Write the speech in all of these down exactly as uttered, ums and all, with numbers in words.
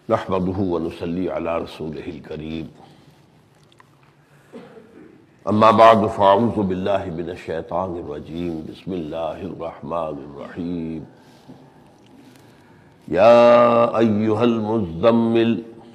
نحمده ونصلي على رسوله الكريم اما بعد فاعوذ بالله من الشيطان الرجيم بسم الله الرحمن الرحيم يا ايها المزمل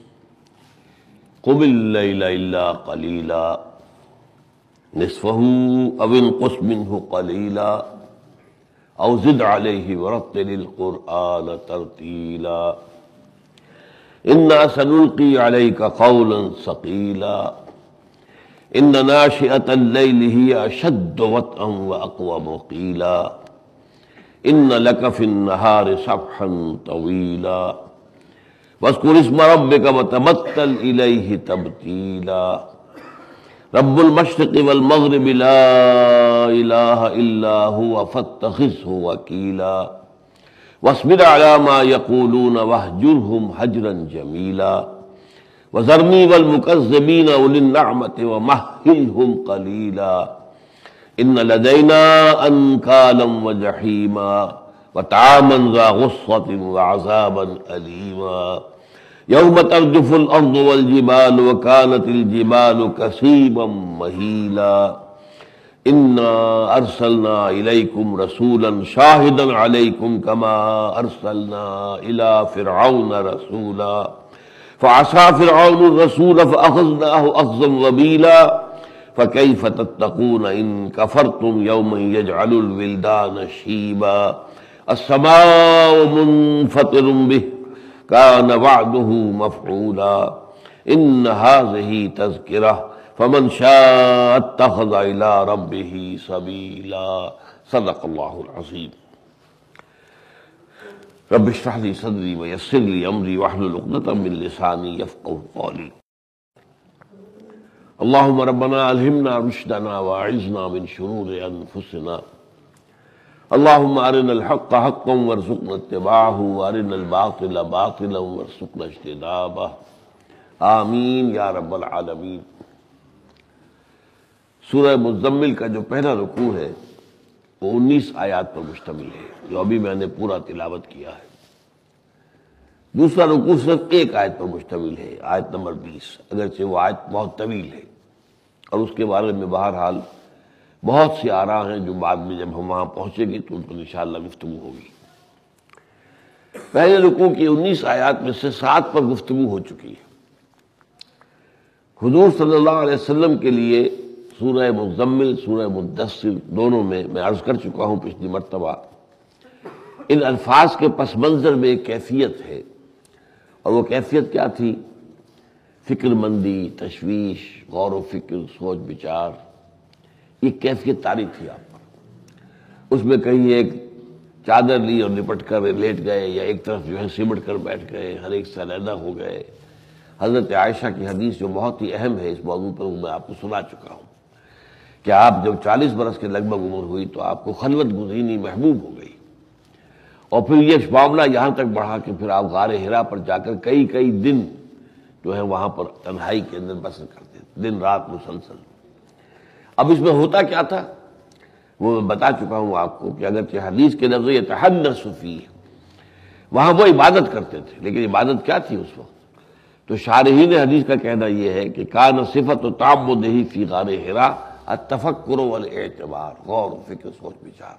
قم الليل الا قليلا نصفه او انقص منه قليلا او زد عليه ورتل القرآن ترتيلا إنا سنلقي عليك قولا ثقيلا إن ناشئة الليل هي أشد وطئا وأقوم قيلا إن لك في النهار سبحا طويلا واذكر اسم ربك وتبتل إليه تبتيلا رب المشرق والمغرب لا إله إلا هو فاتخذه وكيلا واصبر على ما يقولون واهجرهم هجرا جميلا وذرني والمكذبين أولي النعمة ومهلهم قليلا إن لدينا أنكالا وجحيما وطعاما ذا غصة وعذابا أليما يوم ترجف الأرض والجبال وكانت الجبال كثيبا مهيلا إنا أرسلنا إليكم رسولا شاهدا عليكم كما أرسلنا إلى فرعون رسولا فعصى فرعون الرسول فأخذناه أخذا وبيلا فكيف تتقون إن كفرتم يوما يجعل الولدان شيبا السماء منفطر به كان وعده مفعولا إن هذه تذكرة فمن شاء اتخذ إلى ربه سبيلا صدق الله العظيم رب اشرح لي صدري ويسر لي أمري واحلل عقدة من لساني يفقهوا قولي اللهم ربنا ألهمنا رشدنا وأعذنا من شرور أنفسنا اللهم أرنا الحق حقا وارزقنا اتباعه وأرنا الباطل باطلا وارزقنا اجتنابه آمین یا رب العالمین۔ سورہ مزمل کا جو پہلا رکوع ہے وہ انیس آیات پر مشتمل ہے جو ابھی میں نے پورا تلاوت کیا ہے۔ دوسرا رکوع صرف ایک آیت پر مشتمل ہے، آیت نمبر بیس، اگرچہ وہ آیت بہت طویل ہے اور اس کے بارے میں بہرحال بہت سی آراء ہیں جو بعد میں جب ہم وہاں پہنچے گی تو ان پر انشاءاللہ گفتگو ہوگی۔ پہلے رکوع کی انیس آیات میں سے سات پر گفتگو ہو چکی ہے۔ حضور صلی اللہ علیہ وسلم کے لیے سورہ مزمل، سورہ مدثر دونوں میں میں عرض کر چکا ہوں پچھلی مرتبہ، ان الفاظ کے پس منظر میں ایک کیفیت ہے، اور وہ کیفیت کیا تھی؟ فکر مندی، تشویش، غور و فکر، سوچ بچار، یہ کیفیت طاری تھی آپ پر۔ اس میں کہیں ایک چادر لی اور لپٹ کر لیٹ گئے، یا ایک طرف جو ہے سمٹ کر بیٹھ گئے، ہر ایک سے علیحدہ ہو گئے۔ حضرت عائشہ کی حدیث جو بہت ہی اہم ہے اس موضوع پر، وہ میں آپ کو سنا چکا ہوں کہ آپ جب چالیس برس کے لگ بھگ عمر ہوئی تو آپ کو خلوت گزینی محبوب ہو گئی، اور پھر یہ معاملہ یہاں تک بڑھا کہ پھر آپ غار حرا پر جا کر کئی کئی دن جو ہے وہاں پر تنہائی کے اندر بسر کرتے تھے، دن رات مسلسل۔ اب اس میں ہوتا کیا تھا وہ میں بتا چکا ہوں آپ کو کہ اگرچہ حدیث کے لفظ یتحنث فیہ، وہاں وہ عبادت کرتے تھے، لیکن عبادت کیا تھی اس وقت؟ تو شارحین حدیث کا کہنا یہ ہے کہ کان صفت تعبدہ فی غار حرا التفکر والاعتبار، غور و فکر، سوچ بچار۔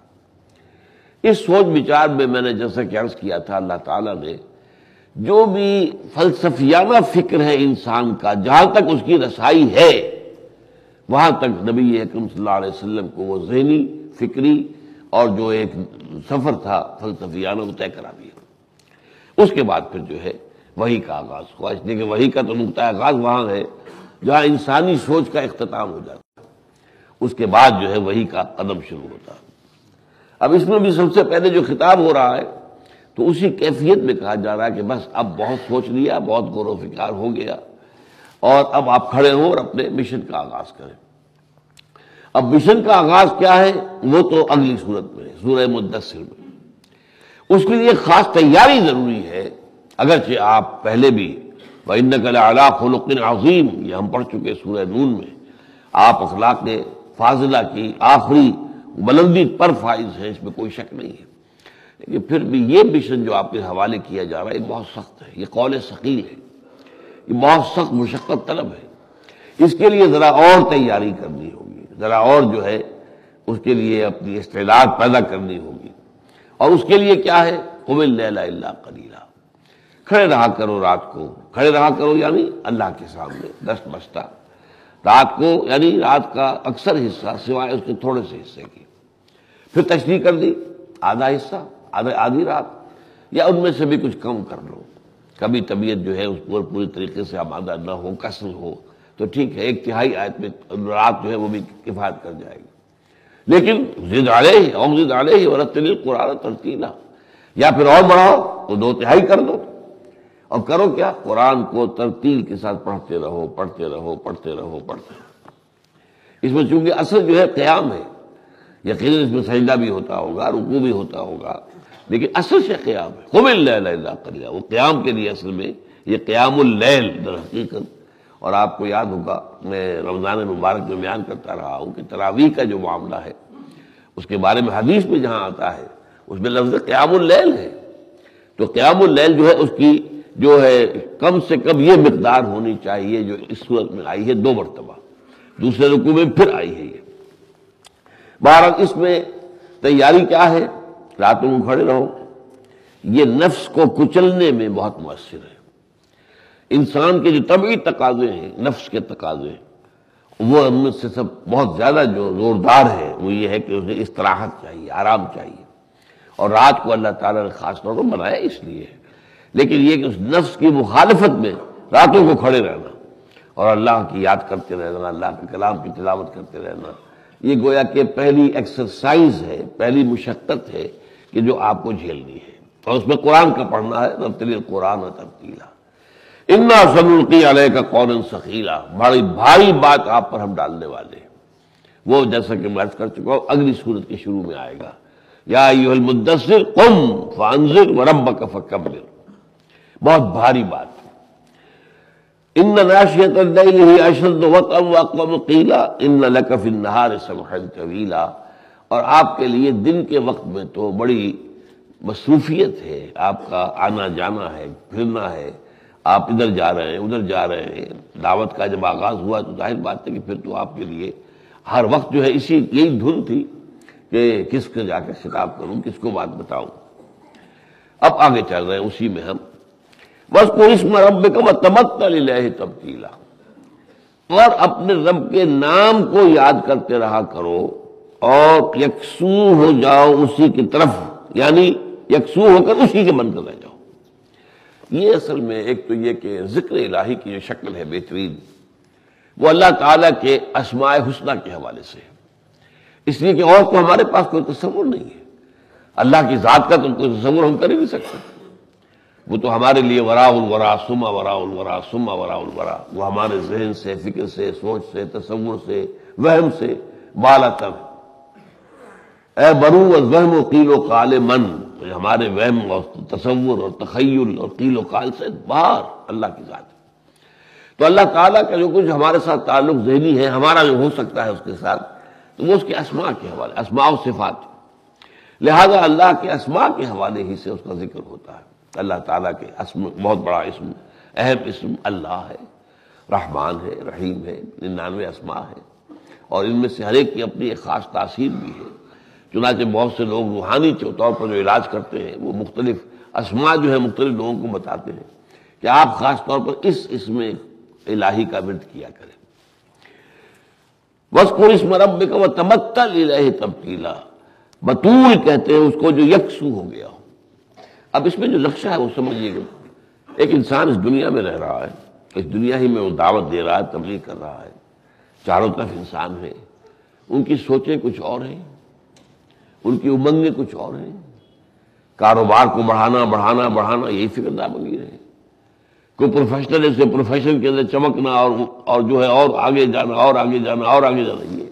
اس سوچ بچار میں میں نے جیسا کہ عرض کیا تھا، اللہ تعالیٰ نے جو بھی فلسفیانہ فکر ہے انسان کا، جہاں تک اس کی رسائی ہے وہاں تک نبی اکرم صلی اللہ علیہ وسلم کو وہ ذہنی، فکری اور جو ایک سفر تھا فلسفیانہ وہ طے کرا دیا۔ اس کے بعد پھر جو ہے وحی کا آغاز ہوا، اس لیے کہ وحی کا تو نقطہ آغاز وہاں ہے جہاں انسانی سوچ کا اختتام ہو جاتا ہے، اس کے بعد جو ہے وحی کا قدم شروع ہوتا ہے۔ اب اس میں بھی سب سے پہلے جو خطاب ہو رہا ہے تو اسی کیفیت میں کہا جا رہا ہے کہ بس اب بہت سوچ لیا، بہت غور و فکر ہو گیا، اور اب آپ کھڑے ہوں اور اپنے مشن کا آغاز کریں۔ اب مشن کا آغاز کیا ہے وہ تو اگلی صورت میں ہے، سورہ مدثر میں۔ اس کے لیے خاص تیاری ضروری ہے، اگرچہ آپ پہلے بھی وَإِنَّكَ لَعَلَىٰ خُلُقٍ عَظِيمٍ یہ ہم پڑھ چکے سورہ نون میں، آپ اخلاق فاضلہ کی آخری بلندی پر فائز ہے، اس میں کوئی شک نہیں ہے۔ کہ پھر بھی یہ مشن جو آپ کے حوالے کیا جا رہا ہے یہ بہت سخت ہے، یہ قول ثقیل ہے، یہ بہت سخت مشقت طلب ہے، اس کے لیے ذرا اور تیاری کرنی ہوگی، ذرا اور جو ہے اس کے لیے اپنی استعداد پیدا کرنی ہوگی۔ اور اس کے لیے کیا ہے؟ قم اللیل الا قلیلا، کھڑے رہا کرو رات کو، کھڑے رہا کرو یعنی اللہ کے سامنے دست بستہ رات کو، یعنی رات کا اکثر حصہ سوائے اس کے تھوڑے سے حصے کی۔ پھر تشریح کر دی آدھا حصہ، آدھا آدھی رات، یا ان میں سے بھی کچھ کم کر لو، کبھی طبیعت جو ہے اس پر پوری طریقے سے آمادہ نہ ہو، کسل ہو تو ٹھیک ہے، ایک تہائی آیت میں رات جو ہے وہ بھی کفایت کر جائے گی۔ لیکن زد علیہ او زد علیہ ورتل القرآن ترتیلا، یا پھر اور بڑھاؤ تو دو تہائی کر دو، اور کرو کیا؟ قرآن کو ترتیل کے ساتھ پڑھتے رہو پڑھتے رہو پڑھتے رہو پڑھتے رہو۔ اس میں چونکہ اصل جو ہے قیام ہے، یقیناً اس میں سجدہ بھی ہوتا ہوگا، رکوع بھی ہوتا ہوگا، لیکن اصل سے قیام ہے۔ قم اللیل الا قلیلا، وہ قیام کے لیے اصل میں یہ قیام اللیل در حقیقت۔ اور آپ کو یاد ہوگا میں رمضان مبارک میں بیان کرتا رہا ہوں کہ تراویح کا جو معاملہ ہے اس کے بارے میں حدیث میں جہاں آتا ہے اس میں لفظ قیام اللیل ہے، تو قیام اللیل جو ہے اس کی جو ہے کم سے کم یہ مقدار ہونی چاہیے جو اس صورت میں آئی ہے، دو مرتبہ، دوسرے رکوع میں پھر آئی ہے یہ۔ بہرحال اس میں تیاری کیا ہے؟ راتوں میں کھڑے رہو، یہ نفس کو کچلنے میں بہت مؤثر ہے۔ انسان کے جو طبعی تقاضے ہیں، نفس کے تقاضے، وہ ان میں سے سب بہت زیادہ جو زوردار ہے وہ یہ ہے کہ اسے استراحت چاہیے، آرام چاہیے، اور رات کو اللہ تعالیٰ نے خاص طور پر بنایا اس لیے ہے۔ لیکن یہ کہ اس نفس کی مخالفت میں راتوں کو کھڑے رہنا اور اللہ کی یاد کرتے رہنا، اللہ کے کلام کی تلاوت کرتے رہنا، یہ گویا کہ پہلی ایکسرسائز ہے، پہلی مشقت ہے کہ جو آپ کو جھیلنی ہے، اور اس میں قرآن کا پڑھنا ہے، رتل القرآن ترتیلا۔ انا سنلقی علیک قولا ثقیلا، بڑی بھاری بات آپ پر ہم ڈالنے والے ہیں۔ وہ جیسا کہ میں عرض کر چکا ہوں اگلی سورت کے شروع میں آئے گا، یا ایھا المدثر قم فانذر وربک فکبر، بہت بھاری بات۔ ان ناشئۃ اللیل ہی اشد وطئا واقوم قیلا ان لک فی النہار سبحا طویلا، اور آپ کے لیے دن کے وقت میں تو بڑی مصروفیت ہے، آپ کا آنا جانا ہے، پھرنا ہے، آپ ادھر جا رہے ہیں ادھر جا رہے ہیں۔ دعوت کا جب آغاز ہوا تو ظاہر بات ہے کہ پھر تو آپ کے لیے ہر وقت جو ہے اسی یہی دھن تھی کہ کس کو جا کے خطاب کروں، کس کو بات بتاؤں۔ اب آگے چل رہے ہیں اسی میں ہم، وَاذْكُرِ اسْمَ رَبِّكَ وَتَبَتَّلْ إِلَيْهِ تَبْتِيلًا، اور اپنے رب کے نام کو یاد کرتے رہا کرو اور یکسو ہو جاؤ اسی کی طرف، یعنی یکسو ہو کر اسی کے من کر رہ جاؤ۔ یہ اصل میں ایک تو یہ کہ ذکر الہی کی جو شکل ہے بہترین، وہ اللہ تعالیٰ کے اسماء حسنہ کے حوالے سے ہے، اس لیے کہ اور تو ہمارے پاس کوئی تصور نہیں ہے، اللہ کی ذات کا تو کوئی تصور ہم کر ہی نہیں سکتے، وہ تو ہمارے لیے وراء الورا ثم وراء الورا ثم وراء الورا، وہ ہمارے ذہن سے، فکر سے، سوچ سے، تصور سے، وہم سے بالا تر اے برو الوہم و قیل و قال من، ہمارے وہم اور تصور اور تخیل اور قیل و قال سے باہر اللہ کی ذات ہے۔ تو اللہ تعالیٰ کا جو کچھ ہمارے ساتھ تعلق ذہنی ہے، ہمارا جو ہو سکتا ہے اس کے ساتھ، تو وہ اس کے اسماء کے حوالے، اسماء و صفات، لہذا اللہ کے اسماء کے حوالے ہی سے اس کا ذکر ہوتا ہے۔ اللہ تعالیٰ کے اسم، بہت بڑا اسم، اہم اسم اللہ ہے، رحمان ہے، رحیم ہے، ننانوے اسماء ہے، اور ان میں سے ہر ایک کی اپنی ایک خاص تاثیر بھی ہے۔ چنانچہ بہت سے لوگ روحانی طور پر جو علاج کرتے ہیں وہ مختلف اسماء جو ہے مختلف لوگوں کو بتاتے ہیں کہ آپ خاص طور پر اس اسم الہی کا ورد کیا کریں۔ وَاذْكُرِ اسْمَ رَبِّكَ وَتَبَتَّلْ إِلَيْهِ تَبْتِيلًا، بطول کہتے ہیں اس کو جو یکسو ہو گیا ہو۔ اب اس میں جو نقشہ ہے وہ سمجھیے گا، ایک انسان اس دنیا میں رہ رہا ہے، اس دنیا ہی میں وہ دعوت دے رہا ہے، تبلیغ کر رہا ہے، چاروں طرف انسان ہے، ان کی سوچیں کچھ اور ہیں، ان کی امنگیں کچھ اور ہیں، کاروبار کو بڑھانا بڑھانا بڑھانا یہی فکر دامگیر ہے، کوئی پروفیشنل سے پروفیشن کے اندر چمکنا اور اور جو ہے اور آگے جانا اور آگے جانا اور آگے جانا، یہ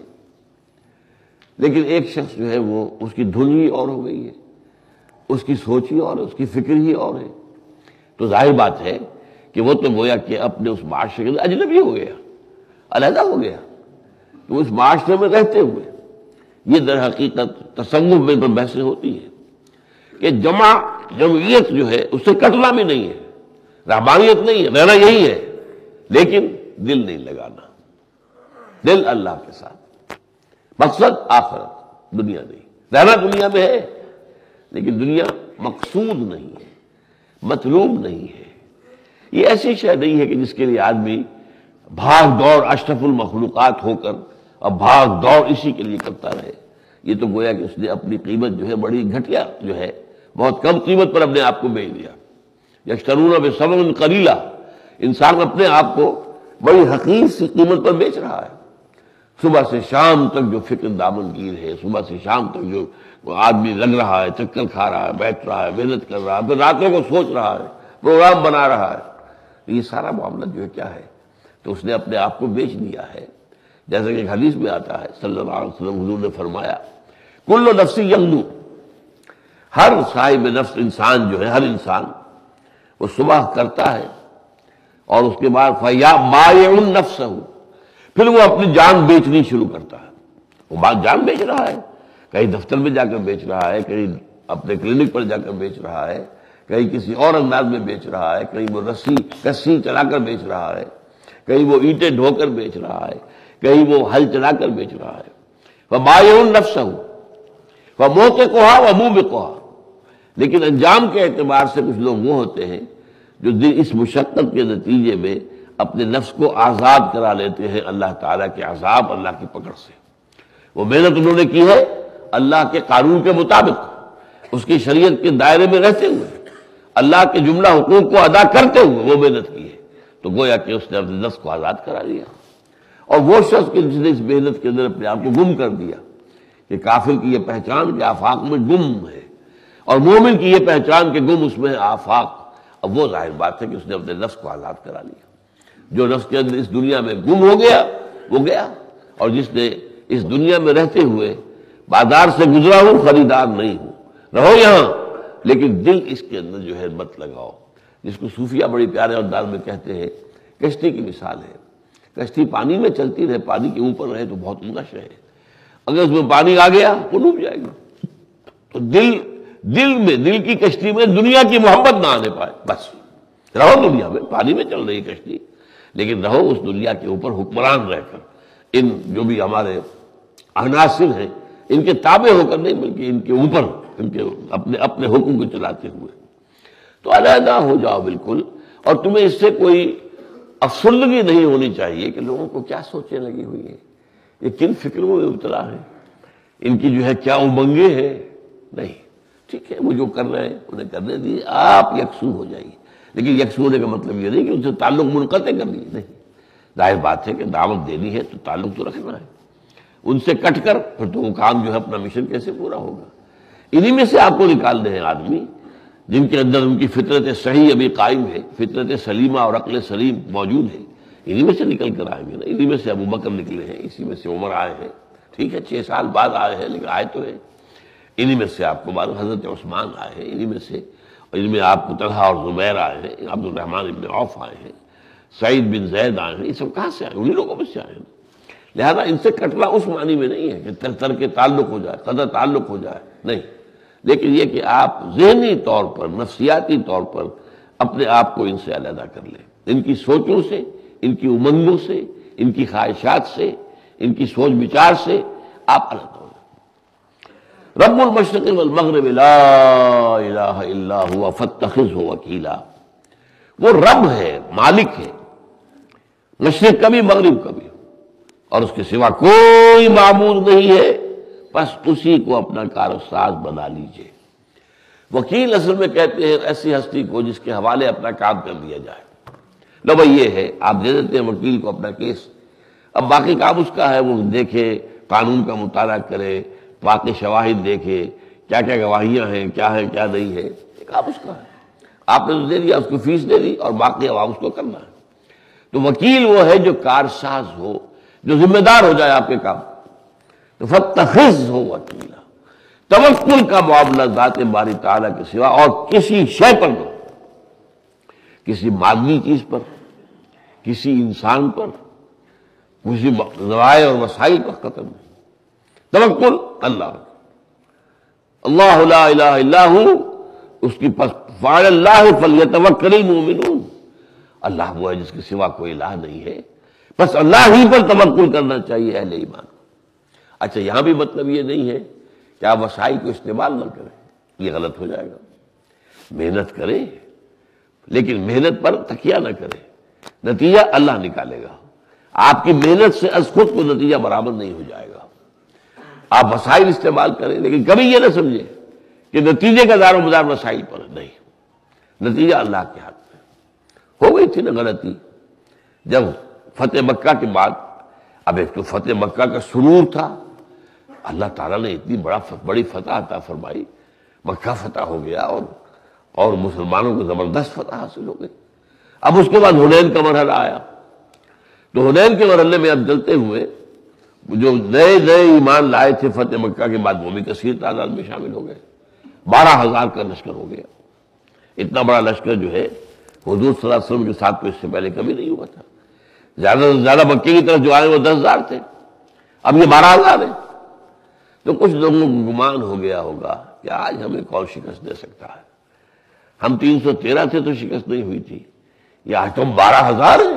لیکن ایک شخص جو ہے وہ اس کی دھن ہی اور ہو گئی ہے، اس کی سوچ ہی اور ہے، اس کی فکر ہی اور ہے، تو ظاہر بات ہے کہ وہ تو گویا کہ اپنے اس معاشرے کے اندر اجنبی ہو گیا، علیحدہ ہو گیا، تو اس معاشرے میں رہتے ہوئے یہ در حقیقت تصوف میں پر بحثیں ہوتی ہیں کہ جمع جمعیت جو ہے اس سے کٹنا بھی نہیں ہے، رحمانیت نہیں ہے، رہنا یہی ہے، لیکن دل نہیں لگانا، دل اللہ کے ساتھ، مقصد آخرت، دنیا نہیں، رہنا دنیا میں ہے لیکن دنیا مقصود نہیں ہے، مطلوب نہیں ہے۔ یہ ایسی شے نہیں ہے کہ جس کے لیے آدمی بھاگ دوڑ اشرف المخلوقات ہو کر اور بھاگ دوڑ اسی کے لیے کرتا رہے۔ یہ تو گویا کہ اس نے اپنی قیمت جو ہے بڑی گھٹیا جو ہے، بہت کم قیمت پر اپنے آپ کو بیچ دیا۔ یشترون بثمن قلیلا، انسان اپنے آپ کو بڑی حقیر سی قیمت پر بیچ رہا ہے۔ صبح سے شام تک جو فکر دامن گیر ہے، صبح سے شام تک جو آدمی لگ رہا ہے، چکر کھا رہا ہے، بیٹھ رہا ہے، محنت کر رہا ہے، پھر راتوں کو سوچ رہا ہے، پروگرام بنا رہا ہے، یہ سارا معاملہ جو ہے کیا ہے؟ تو اس نے اپنے آپ کو بیچ دیا ہے۔ جیسا کہ ایک حدیث میں آتا ہے صلی اللہ علیہ وسلم، حضور نے فرمایا کل نفس یغدو، ہر صاحب نفس انسان جو ہے، ہر انسان وہ صبح کرتا ہے اور اس کے بعد فیا مائع نفسہ، پھر وہ اپنی جان بیچنی شروع کرتا ہے۔ وہ بات جان بیچ رہا ہے، کہیں دفتر میں جا کر بیچ رہا ہے، کہیں اپنے کلینک پر جا کر بیچ رہا ہے، کہیں کسی اور انداز میں بیچ رہا ہے، کہیں وہ رسی کسی چلا کر بیچ رہا ہے، کہیں وہ اینٹیں ڈھو کر بیچ رہا ہے، کہیں وہ ہل چلا کر بیچ رہا ہے۔ وَمَائِعٌ نَفْسَهُ وَمُوقِقُهَا وَمُوبِقُهَا، لیکن انجام کے اعتبار سے کچھ لوگ وہ ہوتے ہیں جو اس مشقت کے نتیجے میں اپنے نفس کو آزاد کرا لیتے ہیں اللہ تعالیٰ کے عذاب، اللہ کی پکڑ سے۔ وہ محنت انہوں نے کی ہے اللہ کے قانون کے مطابق، اس کی شریعت کے دائرے میں رہتے ہوئے، اللہ کے جملہ حقوق کو ادا کرتے ہوئے وہ محنت کی ہے، تو گویا کہ اس نے اپنے نفس کو آزاد کرا لیا۔ اور وہ شخص کہ جس نے اس محنت کے اندر اپنے آپ کو گم کر دیا، کہ کافر کی یہ پہچان کہ آفاق میں گم ہے، اور مومن کی یہ پہچان کہ گم اس میں ہے آفاق، اب وہ ظاہر بات ہے کہ اس نے اپنے نفس کو آزاد کرا لیا۔ جو نفس کے اندر اس دنیا میں گم ہو گیا وہ گیا، اور جس نے اس دنیا میں رہتے ہوئے بازار سے گزرا ہوں خریدار نہیں ہوں، رہو یہاں لیکن دل اس کے اندر جو ہے مت لگاؤ، جس کو صوفیہ بڑی پیارے انداز میں کہتے ہیں کشتی کی مثال ہے۔ کشتی پانی میں چلتی رہے، پانی کے اوپر رہے تو بہت عمدہ شے ہے، اگر اس میں پانی آ گیا تو ڈوب جائے گا۔ تو دل دل میں، دل کی کشتی میں دنیا کی محبت نہ آنے پائے، بس رہو دنیا میں، پانی میں چل رہی کشتی، لیکن رہو اس دنیا کے اوپر حکمران رہ کر، ان جو بھی ہمارے عناصر ہیں ان کے تابع ہو کر نہیں، بلکہ ان کے اوپر، ان کے اپنے اپنے حکم کو چلاتے ہوئے۔ تو علیحدہ ہو جاؤ بالکل، اور تمہیں اس سے کوئی افسردگی نہیں ہونی چاہیے کہ لوگوں کو کیا سوچنے لگی ہوئی ہے، یہ کن فکروں میں مبتلا ہے، ان کی جو ہے کیا امنگیں ہیں۔ نہیں، ٹھیک ہے، وہ جو کر رہے ہیں انہیں کرنے دیجیے، آپ یکسو ہو جائیے، لیکن یکسو ہونے کا مطلب یہ نہیں کہ ان سے تعلق منقطع کر دیجیے، نہیں، ظاہر بات ہے کہ دعوت دینی ہے تو تعلق تو رکھنا ہے، ان سے کٹ کر پھر تو وہ کام جو ہے اپنا مشن کیسے پورا ہوگا؟ انہی میں سے آپ کو نکالنے ہیں آدمی جن کے اندر ان کی فطرت صحیح ابھی قائم ہے، فطرت سلیمہ اور عقل سلیم موجود ہے، انہی میں سے نکل کر آئیں گے نا۔ انہی میں سے ابو بکر نکلے ہیں، اسی میں سے عمر آئے ہیں، ٹھیک ہے چھ سال بعد آئے ہیں لیکن آئے تو ہیں۔ انہی میں سے آپ کو معلوم حضرت عثمان آئے ہیں، انہی میں سے، اور ان میں آپ کو طلحہ اور زبیر آئے ہیں، عبد الرحمن ابن عوف آئے ہیں، سعید بن زید آئے ہیں، یہ سب کہاں سے آئے؟ انہی لوگوں میں سے آئے ہیں۔ لہذا ان سے کٹنا اس معنی میں نہیں ہے کہ تر تر کے تعلق ہو جائے، قدر تعلق ہو جائے، نہیں، لیکن یہ کہ آپ ذہنی طور پر، نفسیاتی طور پر اپنے آپ کو ان سے علیحدہ کر لیں، ان کی سوچوں سے، ان کی امنگوں سے، ان کی خواہشات سے، ان کی سوچ بچار سے آپ الگ ہو جائیں۔ رب المشرق والمغرب لا الہ الا ہوا فاتخذہ وکیلا، وہ رب ہے، مالک ہے، مشرق کا بھی مغرب کا بھی، اور اس کے سوا کوئی معبود نہیں ہے، بس اسی کو اپنا کارساز بنا لیجئے۔ وکیل اصل میں کہتے ہیں ایسی ہستی کو جس کے حوالے اپنا کام کر دیا جائے، لو بھائی یہ ہے، آپ دے دیتے ہیں وکیل کو اپنا کیس، اب باقی کام اس کا ہے، وہ دیکھے، قانون کا مطالعہ کرے، واقع شواہد دیکھے، کیا کیا گواہیاں ہیں، کیا ہے کیا نہیں ہے، یہ کام اس کا ہے۔ آپ نے تو دے دیا، اس کو فیس دے دی، اور باقی عوام اس کو کرنا ہے۔ تو وکیل وہ ہے جو کارساز ہو، جو ذمہ دار ہو جائے آپ کے کام۔ تو فاتخذہ وکیلا، توکل کا معاملہ ذات باری تعالیٰ کے سوا اور کسی شے پر نہ، کسی مادی چیز پر، کسی انسان پر، کسی ذرائع اور وسائل پر ختم نہیں، توکل اللہ۔ اللہ لا الہ الا ہو، اس کی پس فعلی اللہ فلیتوکل المؤمنون، اللہ وہ ہے جس کے سوا کوئی الہ نہیں ہے، بس اللہ ہی پر توکل کرنا چاہیے اہل ایمان۔ اچھا یہاں بھی مطلب یہ نہیں ہے کہ آپ وسائل کو استعمال نہ کریں، یہ غلط ہو جائے گا۔ محنت کریں لیکن محنت پر تکیہ نہ کریں، نتیجہ اللہ نکالے گا، آپ کی محنت سے از خود کو نتیجہ برابر نہیں ہو جائے گا۔ آپ وسائل استعمال کریں لیکن کبھی یہ نہ سمجھیں کہ نتیجے کا دار و مدار وسائل پر ہے، نہیں، نتیجہ اللہ کے ہاتھ میں۔ ہو گئی تھی نا غلطی جب فتح مکہ کے بعد، اب ایک تو فتح مکہ کا سرور تھا، اللہ تعالیٰ نے اتنی بڑا بڑی فتح عطا فرمائی، مکہ فتح ہو گیا اور اور مسلمانوں کو زبردست فتح حاصل ہو گئی۔ اب اس کے بعد حنین کا مرحلہ آیا، تو حنین کے مرحلے میں اب چلتے ہوئے جو نئے نئے ایمان لائے تھے فتح مکہ کے بعد وہ بھی کثیر تعداد میں شامل ہو گئے، بارہ ہزار کا لشکر ہو گیا۔ اتنا بڑا لشکر جو ہے حضور صلی اللہ علیہ وسلم کے ساتھ تو اس سے پہلے کبھی نہیں ہوا تھا۔ زیادہ سے زیادہ مکے کی طرف جو آئے وہ دس ہزار تھے، اب یہ بارہ ہزار ہے۔ تو کچھ لوگوں کو گمان ہو گیا ہوگا کہ آج ہمیں کون شکست دے سکتا ہے، ہم تین سو تیرہ تھے تو شکست نہیں ہوئی تھی، یہ آج تو ہم بارہ ہزار ہیں۔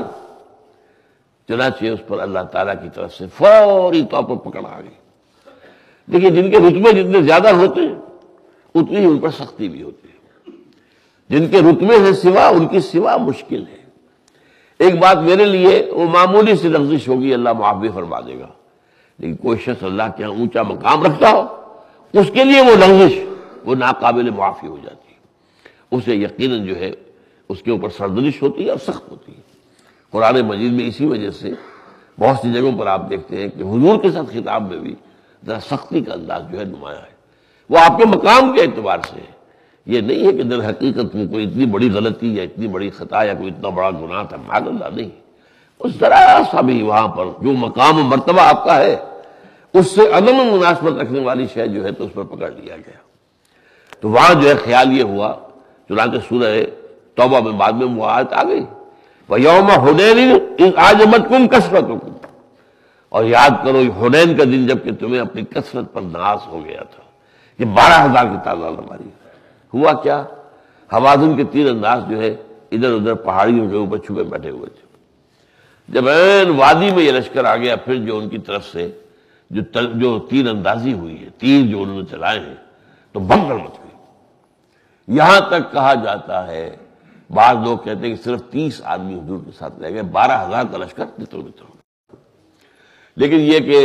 چنانچہ اس پر اللہ تعالیٰ کی طرف سے فوری طور پر پکڑ آ گئی۔ دیکھیے جن کے رتبے جتنے زیادہ ہوتے ہیں اتنی ہی ان پر سختی بھی ہوتی ہے، جن کے رتبے ہیں سوا ان کی سوا مشکل ہے۔ ایک بات میرے لیے وہ معمولی سی لغزش ہوگی، اللہ معاف بھی فرما دے گا، لیکن کوئی شخص اللہ کے ہاں اونچا مقام رکھتا ہو اس کے لیے وہ لغزش وہ ناقابل معافی ہو جاتی ہے، اسے یقیناً جو ہے اس کے اوپر سرزنش ہوتی ہے اور سخت ہوتی ہے۔ قرآن مجید میں اسی وجہ سے بہت سی جگہوں پر آپ دیکھتے ہیں کہ حضور کے ساتھ خطاب میں بھی ذرا سختی کا انداز جو ہے نمایاں ہے، وہ آپ کے مقام کے اعتبار سے ہے۔ یہ نہیں ہے کہ در حقیقت میں کوئی اتنی بڑی غلطی یا اتنی بڑی خطا یا کوئی اتنا بڑا گناہ تھا، معاذ اللہ، نہیں، اس ذرا سا بھی وہاں پر جو مقام و مرتبہ آپ کا ہے اس سے عدم مناسبت رکھنے والی شے جو ہے تو اس پر پکڑ لیا گیا۔ تو وہاں جو ہے خیال یہ ہوا، چنانچہ سورہ توبہ میں بعد میں وہ آیت آ گئی، وَيَوْمَ حُنَيْنٍ إِذْ أَعْجَبَتْكُمْ كَثْرَتُكُمْ، اور یاد کرو حنین کا دن جب کہ تمہیں اپنی کثرت پر ناز ہو گیا تھا، یہ بارہ ہزار کی تعداد ہماری۔ ہوا کیا، حوازن کے تیر انداز جو ہے ادھر ادھر پہاڑیوں کے اوپر چھپے بیٹھے ہوئے تھے۔ جب این وادی میں یہ لشکر آ گیا، پھر جو ان کی طرف سے جو جو تیر اندازی ہوئی ہے، تیر جو انہوں نے چلائے ہیں، تو بھگدڑ مچ گئی۔ یہاں تک کہا جاتا ہے، بعض لوگ کہتے ہیں کہ صرف تیس آدمی حضور کے ساتھ رہ گئے، بارہ ہزار کا لشکر تتر بتر ہو گیا۔ لیکن یہ کہ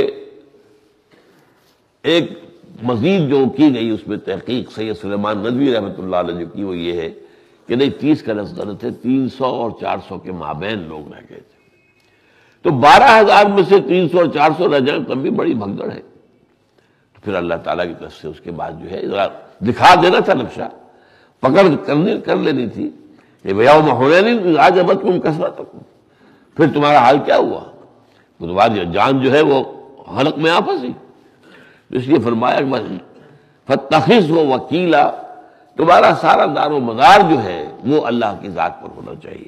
ایک مزید جو کی گئی اس میں تحقیق سید سلیمان ندوی رحمۃ اللہ علیہ جو کی وہ یہ ہے کہ نہیں، تیس کا لفظ غلط ہے، تین سو اور چار سو کے مابین لوگ رہ گئے تھے۔ تو بارہ ہزار میں سے تین سو اور چار سو رہ جائیں تب بھی بڑی بھگدڑ ہے۔ تو پھر اللہ تعالیٰ کی طرف سے اس کے بعد جو ہے ذرا دکھا دینا تھا نقشہ، پکڑ کرنے کر لینی تھی کہ وَيَوْمَ حُنَيْنٍ إِذْ أَعْجَبَتْكُمْ كَثْرَتُكُمْ، پھر تمہارا حال کیا ہوا، تمہاری جان جو ہے وہ حلق میں آ پھنسی۔ اس لیے فرمایا کہ فَاتَّخِذْهُ وَكِيلًا، تمہارا سارا دار و مدار جو ہے وہ اللہ کی ذات پر ہونا چاہیے۔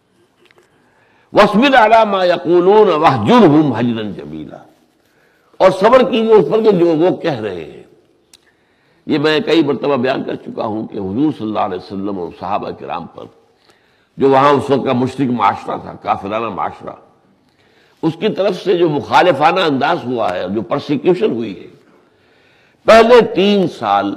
وَاصْبِرْ عَلَىٰ مَا يَقُولُونَ وَاهْجُرْهُمْ هَجْرًا جَمِيلًا، اور صبر کیجیے اس پر کہ جو وہ کہہ رہے ہیں۔ یہ میں کئی مرتبہ بیان کر چکا ہوں کہ حضور صلی اللہ علیہ وسلم اور صحابہ کرام پر جو وہاں اس وقت کا مشرک معاشرہ تھا، کافرانہ معاشرہ، اس کی طرف سے جو مخالفانہ انداز ہوا ہے، جو پرسیکیوشن ہوئی ہے، پہلے تین سال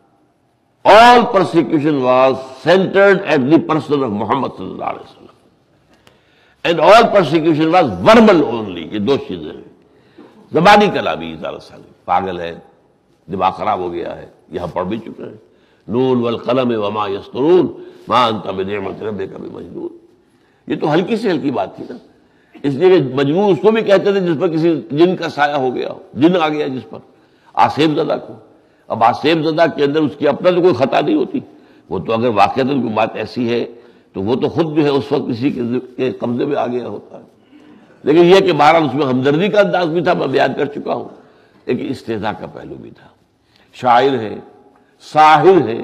all persecution was centered at the person of Muhammad صلی اللہ علیہ وسلم and all persecution was verbal only۔ یہ دو چیزیں ہیں، زبانی کلامی، اظہار سالی، پاگل ہے، دماغ خراب ہو گیا ہے، یہاں پڑھ بھی چکے ہیں، نون والقلم وما یسطرون ما انت بنعمت ربک بمجنون۔ یہ تو ہلکی سے ہلکی بات تھی نا، اس لیے کہ مجنون اس کو بھی کہتے تھے جس پر کسی جن کا سایہ ہو گیا ہو، جن آ گیا جس پر، آصف زدہ کو۔ اب آصف زدہ کے اندر اس کی اپنا تو کوئی خطا نہیں ہوتی، وہ تو اگر واقعتاً کوئی بات ایسی ہے تو وہ تو خود جو ہے اس وقت کسی کے قبضے میں آ گیا ہوتا ہے۔ لیکن یہ کہ بہرحال اس میں ہمدردی کا انداز بھی تھا، میں بیان کر چکا ہوں، لیکن استہزاء کا پہلو بھی تھا۔ شاعر ہے، ساحر ہے،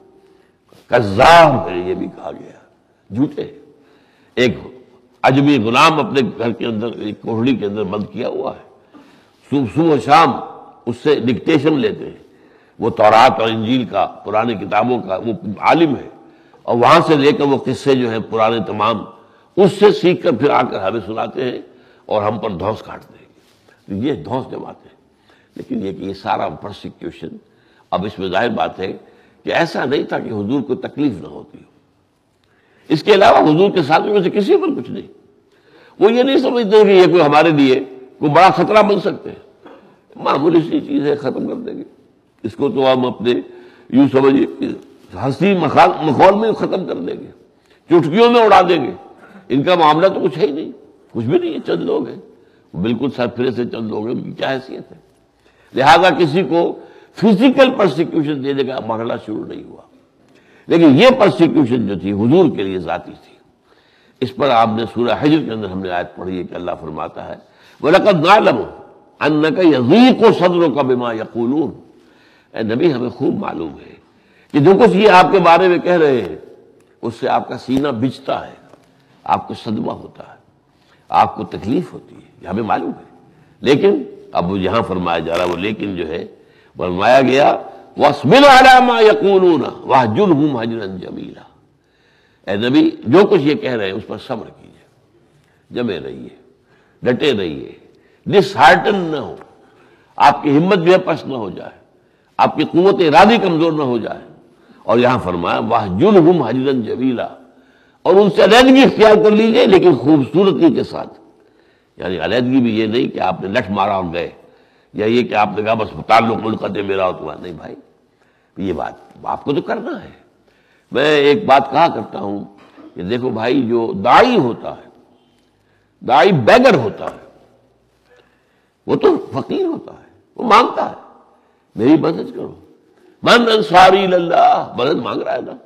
کذاب ہے، یہ بھی کہا گیا، جھوٹے۔ ایک عجمی غلام اپنے گھر کے اندر ایک کوہڑی کے اندر بند کیا ہوا ہے، صبح صبح و شام اس سے ڈکٹیشن لیتے ہیں، وہ تورات اور انجیل کا، پرانی کتابوں کا وہ عالم ہے، اور وہاں سے لے کر وہ قصے جو ہیں پرانے تمام، اس سے سیکھ کر پھر آ کر ہمیں سناتے ہیں اور ہم پر دھونس کاٹتے ہیں. تو یہ دھونس جماتے ہیں. لیکن یہ کہ یہ سارا پرسیکیوشن، اب اس میں ظاہر بات ہے کہ ایسا نہیں تھا کہ حضور کو تکلیف نہ ہوتی ہو. اس کے علاوہ حضور کے ساتھ میں سے کسی پر کچھ نہیں. وہ یہ نہیں سمجھتے کہ یہ کوئی ہمارے لیے کوئی بڑا خطرہ بن سکتے ہیں. معمولی سی چیز ہے، ختم کر دیں گے اس کو. تو ہم اپنے یوں سمجھیے ہنسی مخول میں ختم کر دیں گے، چٹکیوں میں اڑا دیں گے. ان کا معاملہ تو کچھ ہے ہی نہیں، کچھ بھی نہیں ہے. چند لوگ ہیں، بالکل سرفرے سے چند لوگ ہیں، ان کی کیا حیثیت ہے. لہذا کسی کو فزیکل پرسیکیوشن دینے کا مرحلہ شروع نہیں ہوا. لیکن یہ پرسیکیوشن جو تھی حضور کے لیے ذاتی تھی. اس پر آپ نے سورہ حجر کے اندر ہم نے آیت پڑھی ہے کہ اللہ فرماتا ہے وَلَقَدْ نَعْلَمُ أَنَّكَ يَضِيقُ صَدْرُكَ بِمَا يَقُولُونَ. اے نبی ہمیں خوب معلوم ہے کہ جو کچھ یہ آپ کے بارے میں کہہ رہے ہیں اس سے آپ کا سینہ بجھتا ہے، آپ کو صدمہ ہوتا ہے، آپ کو تکلیف ہوتی ہے، یہ ہمیں معلوم ہے. لیکن اب وہ یہاں فرمایا جا رہا وہ لیکن جو ہے فرمایا گیا وَاصْبِرْ عَلَىٰ مَا يَقُولُونَ وَاهْجُرْهُمْ هَجْرًا جَمِيلًا. اے نبی جو کچھ یہ کہہ رہے ہیں اس پر صبر کیجیے، جمے رہیے، ڈٹے رہیے، ڈس ہارٹن نہ ہو، آپ کی ہمت جو ہے پست نہ ہو جائے، آپ کی قوت ارادی کمزور نہ ہو جائے. اور یہاں فرمایا وَاهْجُرْهُمْ هَجْرًا جَمِيلًا، اور ان سے علیحدگی اختیار کر لیجیے لیکن خوبصورتی کے ساتھ. یعنی علیحدگی بھی یہ نہیں کہ آپ نے لٹ مارا اور گئے، یا یہ کہ آپ نے کہا بس تعلق منقطع میرا اور تمہارا. نہیں بھائی، یہ بات آپ کو تو کرنا ہے. میں ایک بات کہا کرتا ہوں کہ دیکھو بھائی، جو داعی ہوتا ہے، داعی بیگر ہوتا ہے، وہ تو فقیر ہوتا ہے، وہ مانگتا ہے میری مدد کرو. من انصاری اللہ، مدد مانگ رہا ہے نا.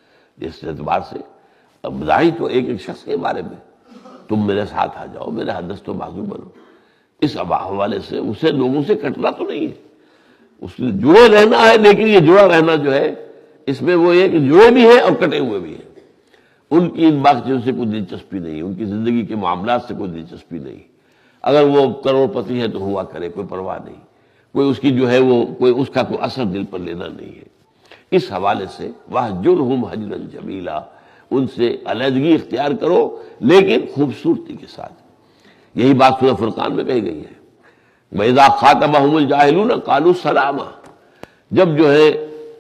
جس اعتبار سے اب داعی تو ایک ایک شخص کے بارے میں تم میرے ساتھ آ جاؤ، میرے ہاتھ دست و بازو بنو، اس حوالے سے اسے لوگوں سے کٹنا تو نہیں ہے، اس سے جڑے رہنا ہے. لیکن یہ جڑا رہنا جو ہے اس میں وہ یہ کہ جڑے بھی ہیں اور کٹے ہوئے بھی ہیں. ان کی ان باقیوں سے کوئی دلچسپی نہیں، ان کی زندگی کے معاملات سے کوئی دلچسپی نہیں. اگر وہ کروڑ پتی ہے تو ہوا کرے، کوئی پرواہ نہیں، کوئی اس کی جو ہے وہ کوئی اس کا کوئی اثر دل پر لینا نہیں ہے. اس حوالے سے وَاهْجُرْهُمْ هَجْرًا جَمِيلًا، ان سے علیحدگی اختیار کرو لیکن خوبصورتی کے ساتھ. یہی بات سورہ فرقان میں کہی گئی ہے وَإِذَا خَاطَبَهُمُ الْجَاهِلُونَ قَالُوا سَلَامًا. جب جو ہے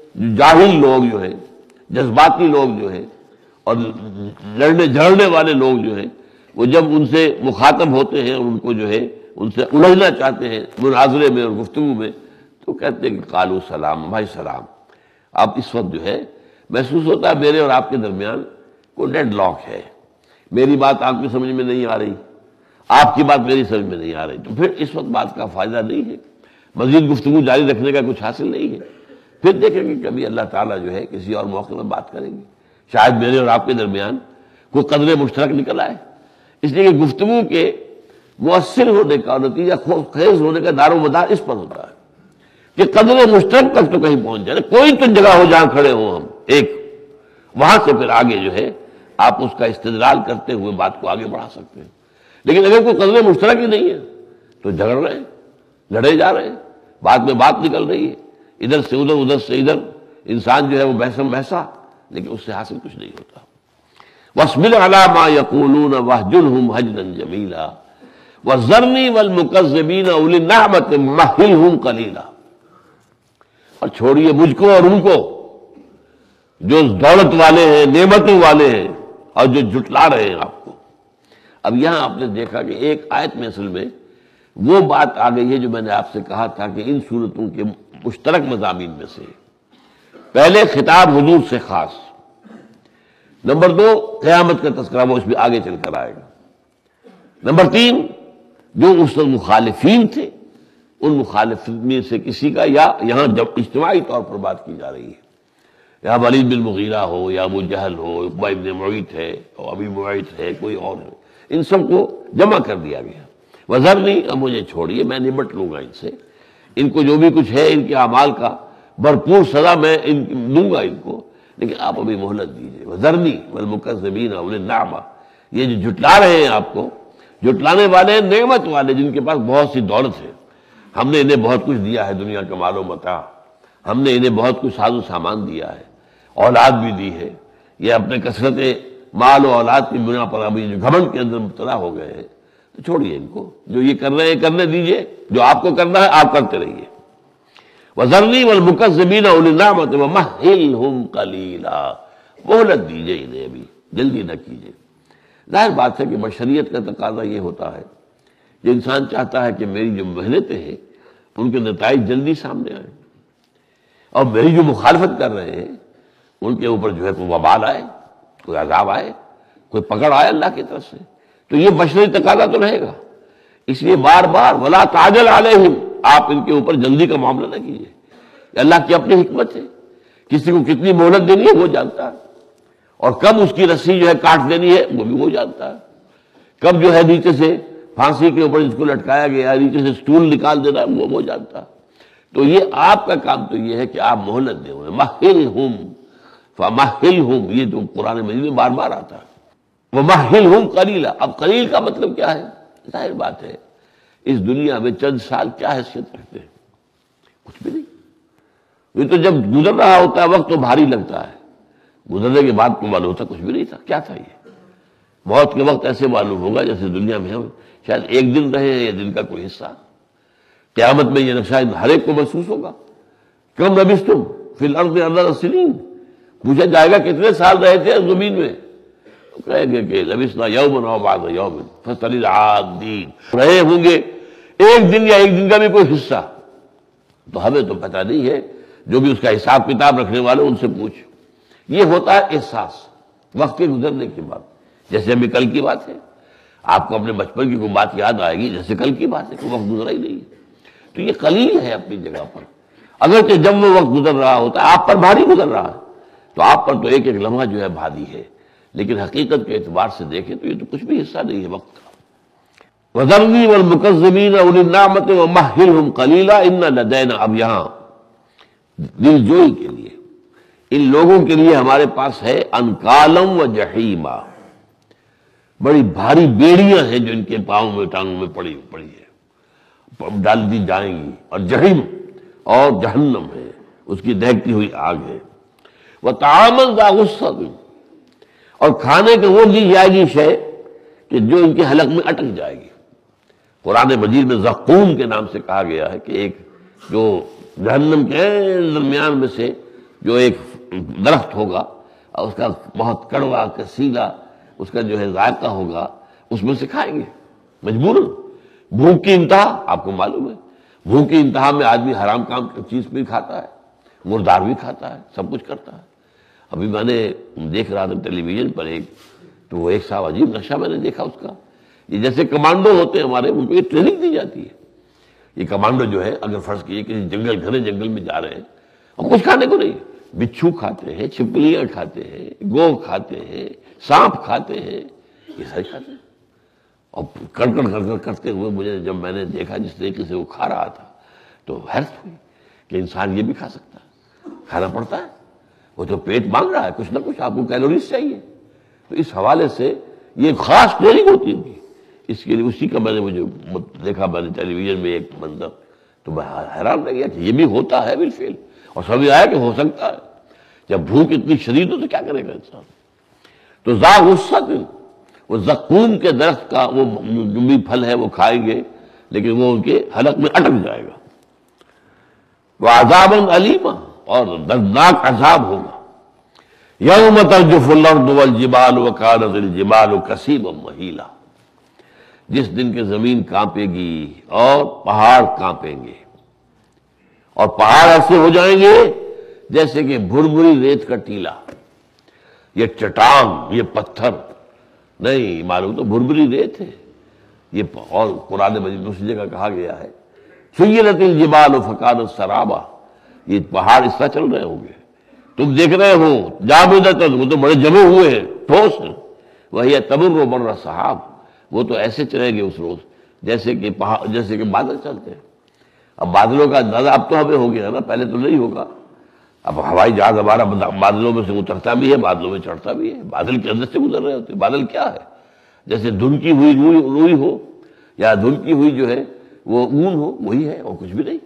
جاہل لوگ جو ہیں، جذباتی لوگ جو ہیں اور لڑنے جھگڑنے والے لوگ جو ہیں، وہ جب ان سے مخاطب ہوتے ہیں اور ان کو جو ہے ان سے الجھنا چاہتے ہیں مناظرے میں اور گفتگو میں، تو کہتے ہیں کہ قالوا سلام، بھائی سلام. اب اس وقت جو ہے محسوس ہوتا ہے میرے اور آپ کے درمیان کوئی ڈیڈ لاک ہے، میری بات آپ کی سمجھ میں نہیں آ رہی، آپ کی بات میری سمجھ میں نہیں آ رہی. تو پھر اس وقت بات کا فائدہ نہیں ہے، مزید گفتگو جاری رکھنے کا کچھ حاصل نہیں ہے. پھر دیکھیں گے کبھی اللہ تعالیٰ جو ہے کسی اور موقع میں بات کریں گے، شاید میرے اور آپ کے درمیان کوئی قدر مشترک نکل آئے. اس لیے کہ گفتگو کے مؤثر ہونے کا اور نتیجہ خیز ہونے کا دار و مدار اس پر ہوتا ہے کہ قدر مشترک تک تو کہیں پہنچ جائے، کوئی تو جگہ ہو جہاں کھڑے ہوں ہم ایک، وہاں سے پھر آگے جو ہے آپ اس کا استدلال کرتے ہوئے بات کو آگے بڑھا سکتے ہیں. لیکن اگر کوئی قدر مشترک ہی نہیں ہے تو جھگڑ رہے ہیں، لڑے جا رہے ہیں، بعد میں بات نکل رہی ہے، ادھر سے ادھر ادھر سے ادھر، انسان جو ہے وہ بحثم بحثا، لیکن اس سے حاصل کچھ نہیں ہوتا. وَاصْبِرْ عَلَىٰ مَا يَقُولُونَ وَاهْجُرْهُمْ هَجْرًا جَمِيلًا وَذَرْنِي وَالْمُكَذِّبِينَ أُولِي النَّعْمَةِ مَهِّلْهُمْ قَلِيلًا. اور چھوڑیے مجھ کو اور ان کو جو دولت والے ہیں، نعمتوں والے ہیں، اور جو جھٹلا رہے ہیں آپ کو. اب یہاں آپ نے دیکھا کہ ایک آیت میں اصل میں وہ بات آ گئی ہے جو میں نے آپ سے کہا تھا کہ ان صورتوں کے مشترک مضامین میں سے پہلے خطاب حضور سے خاص، نمبر دو قیامت کا تذکرہ، وہ اس میں آگے چل کر آئے گا. نمبر تین جو اس وقت مخالفین تھے ان مخالفین سے کسی کا، یا یہاں جب اجتماعی طور پر بات کی جا رہی ہے، یا ولید بن مغیرہ ہو، یا ابو جہل ہو، عقبہ ابن معیط ہے، اور ابی معیط ہے، کوئی اور ہے، ان سب کو جمع کر دیا گیا. وذرنی، اب مجھے چھوڑیے، میں نمٹ لوں گا ان سے، ان کو جو بھی کچھ ہے ان کے اعمال کا بھرپور سزا میں ان دوں گا ان کو، لیکن آپ ابھی مہلت دیجیے. وذرنی والمکذبین اولی النعمہ، یہ جو جھٹلا رہے ہیں آپ کو، جھٹلانے والے ہیں نعمت والے، جن کے پاس بہت سی دولت ہے، ہم نے انہیں بہت کچھ دیا ہے دنیا کا مال و متاع، ہم نے انہیں بہت کچھ ساز و سامان دیا ہے، اولاد بھی دی ہے، یہ اپنے کثرت مال و اولاد کی بنا پر ابھی جو گھمنڈ کے اندر مبتلا ہو گئے ہیں، تو چھوڑیے ان کو، جو یہ کر رہے ہیں کرنے دیجیے، جو آپ کو کرنا ہے آپ کرتے رہیے۔ وَذَرْنِي وَالْمُكَذِّبِينَ أُولِي النَّعْمَةِ وَمَهِّلْهُمْ قَلِيلًا، مہلت دیجیے انہیں، ابھی جلدی نہ کیجیے۔ ظاہر بات ہے کہ بشریت کا تقاضا یہ ہوتا ہے کہ انسان چاہتا ہے کہ میری جو محنتیں ہیں ان کے نتائج جلدی سامنے آئیں، اور میری جو مخالفت کر رہے ہیں ان کے اوپر جو ہے کوئی وبال آئے، کوئی عذاب آئے، کوئی پکڑ آئے اللہ کی طرف سے، تو یہ بشری تقاضا تو رہے گا۔ اس لیے بار بار ولا تعجل علیہم، آپ ان کے اوپر جلدی کا معاملہ نہ کیجیے۔ اللہ کی اپنی حکمت ہے، کسی کو کتنی مہلت دینی ہے وہ جانتا ہے، اور کب اس کی رسی جو ہے کاٹ دینی ہے وہ بھی وہ جانتا ہے، کب جو ہے نیچے سے پھانسی کے اوپر اس کو لٹکایا گیا، نیچے سے سٹول نکال دینا ہے وہ وہ جانتا ہے۔ تو یہ آپ کا کام تو یہ ہے کہ آپ مہلت دیں انہیں، مہلہم فمہلہم، یہ جو قرآن مجید میں بار بار آتا ہے، ومہلہم قلیلا۔ اب قلیل کا مطلب کیا ہے؟ ظاہر بات ہے اس دنیا میں چند سال کیا حیثیت رکھتے ہیں؟ کچھ بھی نہیں۔ یہ تو جب گزر رہا ہوتا ہے وقت تو بھاری لگتا ہے، گزرنے کے بعد تو معلوم ہوتا کچھ بھی نہیں تھا، کیا تھا یہ؟ موت کے وقت ایسے معلوم ہوگا جیسے دنیا میں ہم شاید ایک دن رہے ہیں یا دن کا کوئی حصہ۔ قیامت میں یہ نقشہ ہر ایک کو محسوس ہوگا۔ کم لبثتم فی الارض عدد سنین، پوچھا جائے گا کتنے سال رہے تھے زمین میں، تو کہیں گے کہ لبثنا یوما او بعض یوم فاسأل العادین، رہے ہوں گے ایک دن یا ایک دن کا بھی کوئی حصہ۔ تو ہمیں تو پتہ نہیں ہے، جو بھی اس کا حساب کتاب رکھنے والے ان سے پوچھ۔ یہ ہوتا ہے احساس وقت کے گزرنے کے بعد، جیسے ابھی کل کی بات ہے، آپ کو اپنے بچپن کی کوئی بات یاد آئے گی جیسے کل کی بات ہے کہ وقت گزرا ہی نہیں ہے۔ تو یہ قلیل ہے اپنی جگہ پر، اگرچہ جب وہ وقت گزر رہا ہوتا ہے آپ پر بھاری گزر رہا ہے، تو آپ پر تو ایک ایک لمحہ جو ہے بھاری ہے، لیکن حقیقت کے اعتبار سے دیکھیں تو یہ تو کچھ بھی حصہ نہیں ہے وقت کا۔ وَذَرْنِي وَالْمُكَذِّبِينَ أُولِي النَّعْمَةِ وَمَهِّلْهُمْ قَلِيلًا إِنَّ لَدَيْنَا، اب یہاں دل جوئی کے لیے ان لوگوں کے لیے ہمارے پاس ہے انکالم و جہیما، بڑی بھاری بیڑیاں ہیں جو ان کے پاؤں میں ٹانگوں میں پڑی پڑی ہے، ڈال دی جائیں گی، اور جہیم اور جہنم ہے، اس کی دہکتی ہوئی آگ ہے۔ وَطَعَامًا ذَا غُصَّةٍ، اور کھانے کے وہ دی جائے گی شے کہ جو ان کے حلق میں اٹک جائے گی۔ قرآن مجید میں زقوم کے نام سے کہا گیا ہے کہ ایک جو جہنم کے درمیان میں سے جو ایک درخت ہوگا اور اس کا بہت کڑوا کسیلا اس کا جو ہے ذائقہ ہوگا، اس میں سے کھائیں گے مجبوراً۔ بھوک کی انتہا آپ کو معلوم ہے، بھوک کی انتہا میں آدمی حرام کام کی چیز بھی کھاتا ہے، مردار بھی کھاتا ہے، سب کچھ کرتا ہے۔ ابھی میں نے دیکھ رہا تھا ٹیلی ویژن پر ایک، تو وہ ایک صاحب عجیب نقشہ میں نے دیکھا اس کا، یہ جیسے کمانڈو ہوتے ہیں ہمارے، ان کو یہ ٹریننگ دی جاتی ہے۔ یہ کمانڈو جو ہے اگر فرض کیجیے کسی جنگل گھنے جنگل میں جا رہے ہیں اور کچھ کھانے کو نہیں، بچھو کھاتے ہیں، چھپکلیاں کھاتے ہیں، گو کھاتے ہیں، سانپ کھاتے ہیں، یہ سارے کھاتے ہیں۔ اور کڑ کڑ کڑ کڑ کرتے ہوئے مجھے جب میں نے دیکھا جس طریقے سے وہ کھا رہا تھا تو حیرت ہوئی کہ انسان یہ بھی کھا سکتا ہے، کھانا پڑتا ہے، وہ تو پیٹ مانگ رہا ہے کچھ نہ کچھ، آپ کو کیلوریز چاہیے۔ تو اس حوالے سے یہ خاص ٹریننگ ہوتی ہے اس کے لیے، اسی کا میں نے مجھے دیکھا میں نے ٹیلی ویژن میں ایک منظر، تو میں حیران رہ گیا کہ یہ بھی ہوتا ہے بالفعل، اور سمجھ آیا کہ ہو سکتا ہے۔ جب بھوک اتنی شدید ہو تو کیا کرے گا انسان؟ تو ذا غصۃ، وہ زقوم کے درخت کا وہ جو بھی پھل ہے وہ کھائیں گے، لیکن وہ ان کے حلق میں اٹک جائے گا۔ وعذابا علیما، اور دردناک عذاب ہوگا۔ یوم ترجف الارض والجبال وکانت الجبال کثیبا مہیلا، جس دن کے زمین کانپے گی اور پہاڑ کانپیں گے، اور پہاڑ ایسے ہو جائیں گے جیسے کہ بھربھری ریت کا ٹیلا۔ یہ چٹان، یہ پتھر نہیں، معلوم تو بھربھری ریت ہے یہ، اور قرآن مجید دوسری جگہ کہا گیا ہے سیرت الجبال فکانت سرابا، یہ پہاڑ اس طرح چل رہے ہوں گے، تم دیکھ رہے ہو جامدۃ، وہ تو بڑے جمے ہوئے ہیں، ٹھوس ہیں، وہی تمر مر السحاب، وہ تو ایسے چلیں گے اس روز جیسے کہ پہاڑ جیسے کہ بادل چلتے ہیں۔ اب بادلوں کا اندازہ اب تو ہمیں ہو گیا نا، پہلے تو نہیں ہوگا۔ اب ہوائی جہاز ہمارا بادلوں میں سے اترتا بھی ہے، بادلوں میں چڑھتا بھی ہے، بادل کے اندر سے گزر رہے ہوتے ہیں۔ بادل کیا ہے؟ جیسے دھنکی ہوئی روئی روئی ہو، یا دھنکی ہوئی جو ہے وہ اون ہو، وہی ہے اور کچھ بھی نہیں۔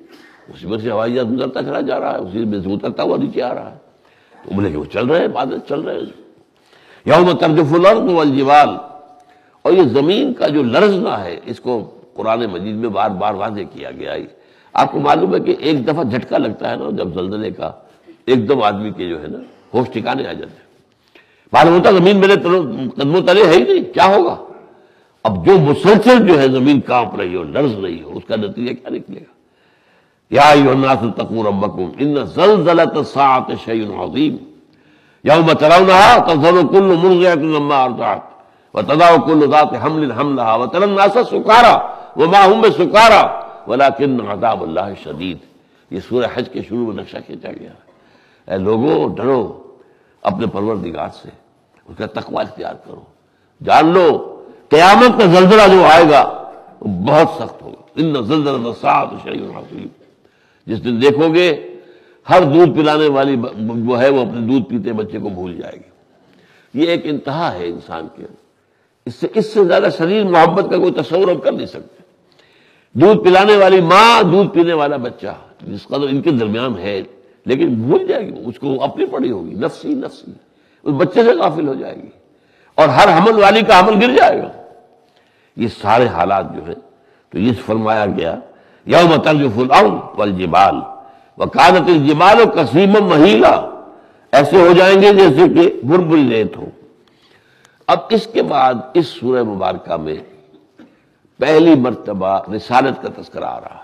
اسی میں سے ہوائی جہاز گزرتا چلا جا رہا ہے، اسی میں سے اترتا ہوا نیچے آ رہا ہے، تو بولے کہ وہ چل رہے ہیں، بادل چل رہے ہیں۔ یوم ترجف الارض والجبال، اور یہ زمین کا جو لرزنا ہے اس کو قرآن مجید میں بار بار واضح کیا گیا ہے۔ آپ کو معلوم ہے کہ ایک دفعہ جھٹکا لگتا ہے نا جب زلزلے کا، ایک دم آدمی کے جو ہے نا ہوش ٹھکانے آ جاتے ہیں، معلوم ہوتا زمین میرے قدموں تلے ہے ہی نہیں، کیا ہوگا؟ اب جو مسلسل جو ہے زمین کانپ رہی ہو، لرز رہی ہو، اس کا نتیجہ کیا نکلے گا؟ یا ایھا الناس اتقوا ربکم ان زلزلۃ الساعۃ شیء عظیم یوم ترونها تذہل کل مرضعۃ عما ارضعت وتضع کل ذات حمل حملها وتری الناس سکارى وما هم بسکارى ولکن عذاب اللہ شدید۔ یہ سورہ حج کے شروع میں نقشہ کھینچا گیا ہے، اے لوگوں ڈرو اپنے پروردگار سے، اس کا تقوی اختیار کرو، جان لو قیامت کا زلزلہ جو آئے گا وہ بہت سخت ہوگا۔ ان زلزلۃ الساعۃ شیء عظیم، جس دن دیکھو گے ہر دودھ پلانے والی جو ہے وہ اپنے دودھ پیتے بچے کو بھول جائے گی۔ یہ ایک انتہا ہے انسان کے، اس سے اس سے زیادہ شدید محبت کا کوئی تصور ہم کر نہیں سکتے۔ دودھ پلانے والی ماں، دودھ پینے والا بچہ، جس قدر ان کے درمیان ہے، لیکن بھول جائے گی، اس کو اپنی پڑی ہوگی، نفسی نفسی، اس بچے سے غافل ہو جائے گی، اور ہر حمل والی کا حمل گر جائے گا۔ یہ سارے حالات جو ہیں تو یہ فرمایا گیا یوم ترجف الارض والجبال وکانت الجبال کثیبا مہیلا، ایسے ہو جائیں گے جیسے کہ بھربھری ریت ہو۔ اب اس کے بعد اس سورہ مبارکہ میں پہلی مرتبہ رسالت کا تذکرہ آ رہا ہے۔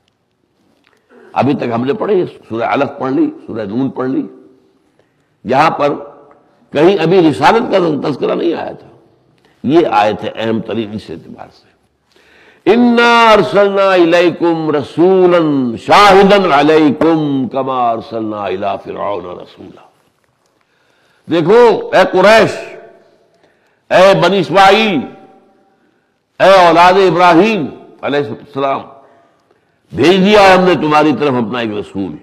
ابھی تک ہم نے پڑھی سورہ علق پڑھ لی، سورہ نون پڑھ لی، یہاں پر کہیں ابھی رسالت کا تذکرہ نہیں آیا تھا۔ یہ آیت ہے اہم ترین اس اعتبار سے، انا ارسلنا الیکم رسولا شاہدا علیکم کما ارسلنا الی فرعون رسولا۔ دیکھو اے قریش، اے بنی اسماعیل، اے اولاد ابراہیم علیہ السلام، بھیج دیا ہم نے تمہاری طرف اپنا ایک رسول،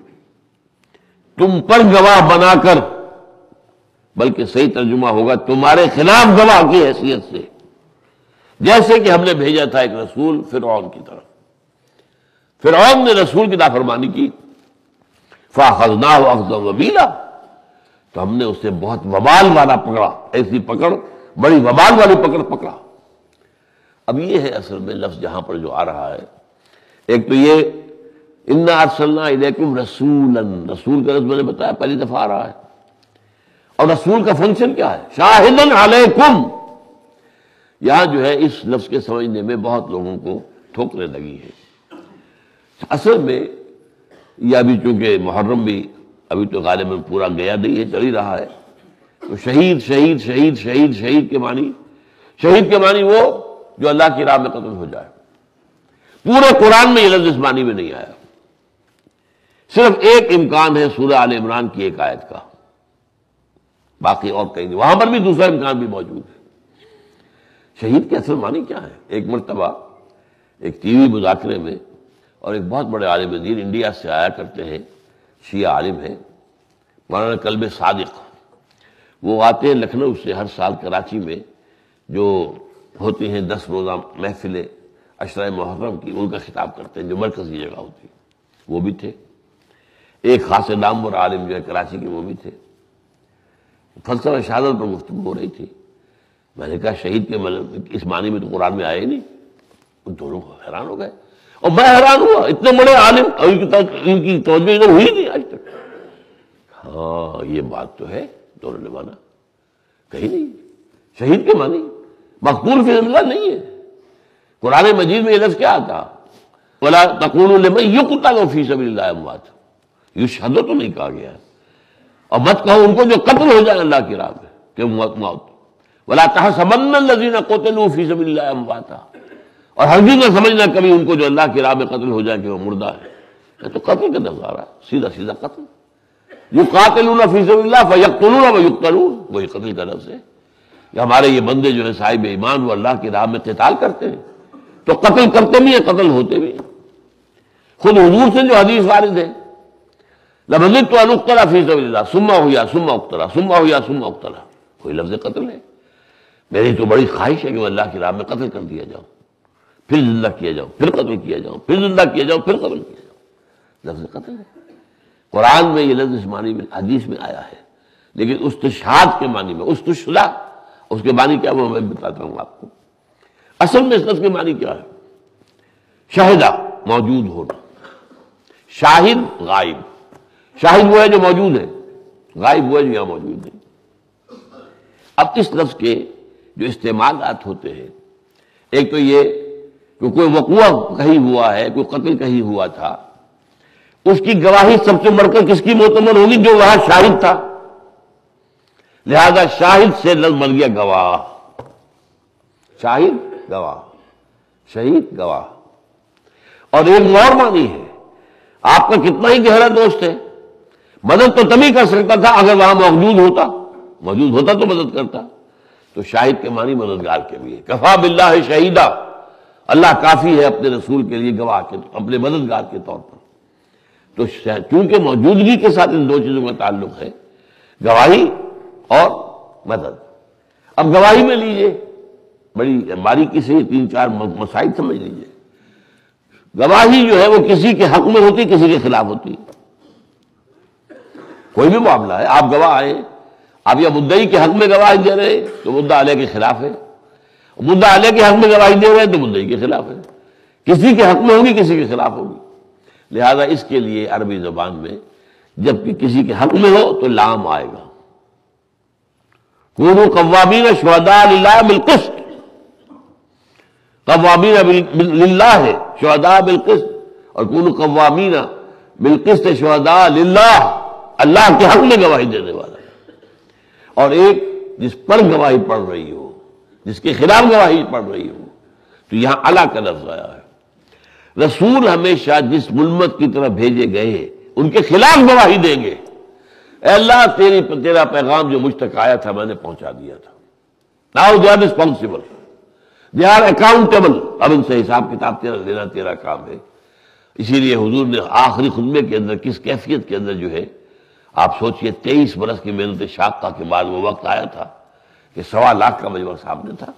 تم پر گواہ بنا کر، بلکہ صحیح ترجمہ ہوگا تمہارے خلاف گواہ کی حیثیت سے، جیسے کہ ہم نے بھیجا تھا ایک رسول فرعون کی طرف۔ فرعون نے رسول کی نافرمانی کی، فاخذناہ اخذا وبیلا، تو ہم نے اسے بہت وبال والا پکڑا، ایسی پکڑ، بڑی وبال والی پکڑ پکڑا۔ اب یہ ہے اصل میں لفظ جہاں پر جو آ رہا ہے، ایک تو یہ انا ارسلنا الیکم رسولا، رسول کا لفظ میں نے بتایا پہلی دفعہ آ رہا ہے، اور رسول کا فنکشن کیا ہے؟ شاہدن علیکم۔ یہاں جو ہے اس لفظ کے سمجھنے میں بہت لوگوں کو ٹھوکریں لگی ہے۔ اصل میں یہ ابھی چونکہ محرم بھی ابھی تو غالباً پورا گیا نہیں ہے، چل ہی رہا ہے، تو شہید شہید شہید شہید شہید کے معنی، شہید کے معنی وہ جو اللہ کی راہ میں قتل ہو جائے۔ پورے قرآن میں یہ لفظ اس معنی میں نہیں آیا، صرف ایک امکان ہے سورہ آل عمران کی ایک آیت کا، باقی اور کہیں نہیں، وہاں پر بھی دوسرا امکان بھی موجود ہے۔ شہید کے اصل معنی کیا ہے؟ ایک مرتبہ ایک ٹی وی مذاکرے میں، اور ایک بہت بڑے عالم دین انڈیا سے آیا کرتے ہیں، شیعہ عالم ہیں، مولانا کلب صادق، وہ آتے ہیں لکھنؤ سے ہر سال کراچی میں جو ہوتی ہیں دس روزہ محفلیں عشرہ محرم کی، ان کا خطاب کرتے ہیں جو مرکزی جگہ ہوتی ہے، وہ بھی تھے۔ ایک خاص نامور عالم جو ہے کراچی کے، وہ بھی تھے۔ فلسفہ شہادت پر گفتگو ہو رہی تھی، میں نے کہا شہید کے اس معنی میں تو قرآن میں آئے نہیں۔ ان دونوں حیران ہو گئے، اور میں حیران ہوا، اتنے بڑے عالم، ان کی توجہ ادھر ہوئی نہیں آج تک۔ ہاں یہ بات تو ہے، دونوں نے مانا، کہیں نہیں شہید کے معنی مقتول فی سبیل اللہ نہیں ہے۔ قرآن مجید میں یہ لفظ کیا آتا؟ وَلَا تَقُولُوا لِمَن يُقْتَلُ فِي سَبِيلِ اللَّهِ أَمْوَاتٌ، یشہدوا تو نہیں کہا گیا ہے، اور مت کہو ان کو جو قتل ہو جائے اللہ کی راہ میں کہ موت موت۔ وَلَا تَحْسَبَنَّ الَّذِينَ قُتِلُوا فِي سَبِيلِ اللَّهِ أَمْوَاتًا، اور ہرگز نہ سمجھنا کبھی ان کو جو اللہ کی راہ میں قتل ہو جائے کہ وہ مردہ ہے۔ یہ تو قتل کا لفظ آ رہا ہے، سیدھا سیدھا قتل۔ یقاتلون فی سبیل اللہ فیقتلون ویقتلون، وہی قتل کا لفظ ہے کہ ہمارے یہ بندے جو ہے صاحب ایمان وہ اللہ کی راہ میں قتال کرتے ہیں، تو قتل کرتے بھی ہیں، قتل ہوتے بھی ہیں۔ خود حضور سے جو حدیث وارد ہے، لَمَزِدْتُ أَنْ أُقْتَلَ فِي سَبِيلِ اللَّهِ ثُمَّ أُحْيَا ثُمَّ أُقْتَلَ ثُمَّ أُحْيَا ثُمَّ أُقْتَلَ، کوئی لفظ قتل ہے۔ میری تو بڑی خواہش ہے کہ میں اللہ کی راہ میں قتل کر دیا جاؤں، پھر زندہ کیا جاؤں، پھر قتل کیا جاؤں، پھر زندہ کیا جاؤں، پھر قتل کیا جاؤں۔ لفظ قتل ہے۔ قرآن میں یہ لفظ اس معنی میں حدیث میں آیا ہے، لیکن استشہاد کے معنی میں، استشہدا اس کے معنی کیا وہ میں بتاتا ہوں آپ کو۔ اصل میں اس لفظ کے معنی کیا ہے؟ شہدہ موجود ہونا، شاہد غائب، شاہد وہ ہے جو موجود ہے، غائب وہ ہے جو یہاں موجود نہیں۔ اب اس لفظ کے جو استعمالات ہوتے ہیں، ایک تو یہ کہ کوئی وقوع کہیں ہوا ہے، کوئی قتل کہیں ہوا تھا، اس کی گواہی سب سے بڑھ کر کس کی معتبر ہوگی؟ جو وہاں شاہد تھا، لہذا شاہد سے لفظ بن گیا گواہ، شاہد گواہ، شہید گواہ۔ اور ایک اور معنی ہے، آپ کا کتنا ہی گہرا دوست ہے، مدد تو تبھی کر سکتا تھا اگر وہاں موجود ہوتا، موجود ہوتا تو مدد کرتا۔ تو شاہد کے معنی مددگار کے بھی ہے، کفا باللہ شہیدا، اللہ کافی ہے اپنے رسول کے لیے گواہ کے، اپنے مددگار کے طور پر۔ تو چونکہ موجودگی کے ساتھ ان دو چیزوں کا تعلق ہے، گواہی اور مدد۔ اب گواہی میں لیجئے، بڑی باریکی سے تین چار مسائل سمجھ لیجئے۔ گواہی جو ہے وہ کسی کے حق میں ہوتی، کسی کے خلاف ہوتی۔ کوئی بھی معاملہ ہے، آپ گواہ آئے، آپ یا مدعی کے حق میں گواہی دے رہے ہیں تو مدعا علیہ کے خلاف ہے، مدعا علیہ کے حق میں گواہی دے رہے ہیں تو مدعی کے خلاف ہے، کسی کے حق میں ہوگی کسی کے خلاف ہوگی۔ لہذا اس کے لیے عربی زبان میں جب کہ کسی کے حق میں ہو تو لام آئے گا، کونوا قوامین شہداء للہ بالقسط، قوامین للہ شہداء بالقسط، اور کونوا قوامین بالقسط شہداء للہ، اللہ کے حق میں گواہی دینے والا۔ اور ایک جس پر گواہی پڑ رہی ہو، جس کے خلاف گواہی پڑ رہی ہو، تو یہاں اللہ کا لفظ آیا ہے۔ رسول ہمیشہ جس ملت کی طرف بھیجے گئے ان کے خلاف گواہی دیں گے، اے اللہ تیری تیرا پیغام جو مجھ تک آیا تھا میں نے پہنچا دیا تھا۔ Now they are responsible, they are accountable، اب ان سے حساب کتاب تیرا لینا تیرا کام ہے۔ اسی لیے حضور نے آخری خطبے کے اندر کس کیفیت کے اندر جو ہے، آپ سوچئے تیئیس برس کی محنت شاقہ کے بعد وہ وقت آیا تھا کہ سوا لاکھ کا مجمع سامنے تھا،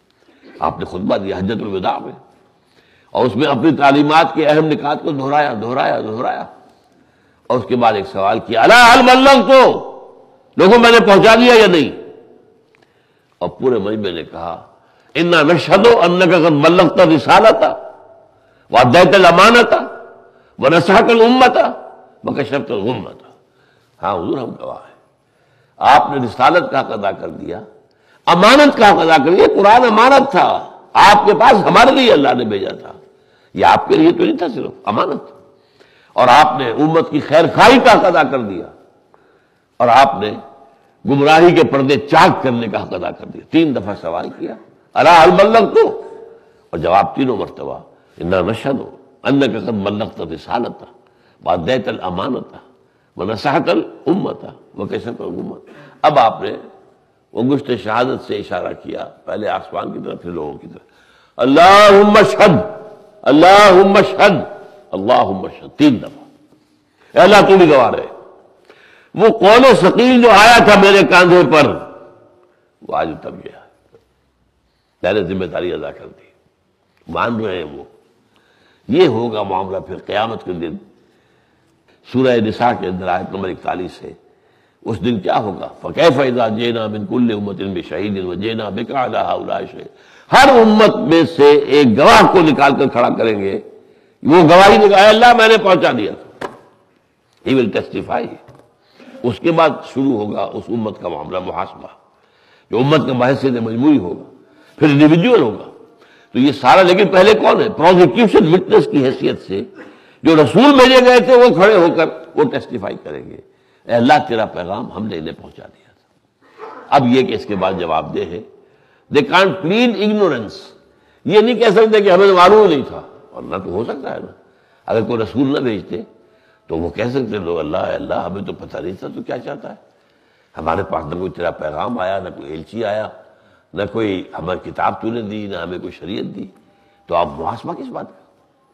آپ نے خطبہ دیا حجۃ الوداع میں، اور اس میں اپنی تعلیمات کے اہم نکات کو دہرایا دہرایا دہرایا اور اس کے بعد ایک سوال کیا، الا هل بلغت، لوگوں میں نے پہنچا دیا یا نہیں؟ اور پورے مجمع نے کہا انا نشهد انک قد بلغت الرسالۃ وادیت الامانۃ ونصحت الامۃ وکشفت الغمۃ۔ ہاں حضور ہم گواہ ہیں، آپ نے رسالت کا حق ادا کر دیا، امانت کا حق ادا کر دیا۔ قرآن امانت تھا، آپ کے پاس ہمارے لیے اللہ نے بھیجا تھا، یہ آپ کے لیے تو نہیں تھا، صرف امانت۔ اور آپ نے امت کی خیر خواہی کا حق ادا کر دیا، اور آپ نے گمراہی کے پردے چاک کرنے کا حق ادا کر دیا۔ تین دفعہ سوال کیا، الا هل بلغت، اور جواب تینوں مرتبہ انا نشهد انک قد بلغت الرسالۃ وادیت الامانۃ ونصحت الامۃ وکشفت الغمۃ۔ اب آپ نے انگشت شہادت سے اشارہ کیا، پہلے آسمان کی طرف پھر لوگوں کی طرف، اللہم اشہد اللہم اشہد اللہم اشہد، تین دفعہ، اے اللہ تو بھی گواہ رہے۔ وہ قول ثقیل جو آیا تھا میرے کاندھے پر، وہ آج اتر گیا، میں نے ذمہ داری ادا کر دی، مان رہے ہیں وہ۔ یہ ہوگا معاملہ پھر قیامت کے دن۔ سورہ نساء کے اندر آیت نمبر اکتالیس ہے، اس دن کیا ہوگا، فَكَيْفَ إِذَا جِئْنَا مِنْ كُلِّ أُمَّةٍ بِشَهِيدٍ وَجِئْنَا بِكَ عَلَىٰ هَٰؤُلَاءِ شَهِيدًا۔ ہر امت میں سے ایک گواہ کو نکال کر کھڑا کریں گے، وہ گواہی دے گا اے اللہ میں نے پہنچا دیا تھا، ہی ول ٹیسٹیفائی۔ اس کے بعد شروع ہوگا اس امت کا معاملہ محاسبہ، جو امت کا بحثیت مجموعی ہوگا، پھر انڈیویجول ہوگا۔ تو یہ سارا، لیکن پہلے کون ہے؟ پروزیکیوشن وٹنس کی حیثیت سے جو رسول بھیجے گئے تھے وہ کھڑے ہو کر وہ ٹیسٹیفائی کریں گے، اے اللہ تیرا پیغام ہم نے انہیں پہنچا دیا تھا۔ اب یہ کہ اس کے بعد جواب دہ ہے، دے کانٹ پلیڈ اگنورینس، یہ نہیں کہہ سکتے کہ ہمیں معلوم نہیں تھا، اور نہ تو ہو سکتا ہے نا، اگر کوئی رسول نہ بھیجتے تو وہ کہہ سکتے لوگ اللہ اے اللہ ہمیں تو پتہ نہیں تھا تو کیا چاہتا ہے، ہمارے پاس نہ کوئی تیرا پیغام آیا، نہ کوئی ایلچی آیا، نہ کوئی ہمیں کتاب تو نے دی، نہ ہمیں کوئی شریعت دی، تو آپ محاسبہ کس بات کا؟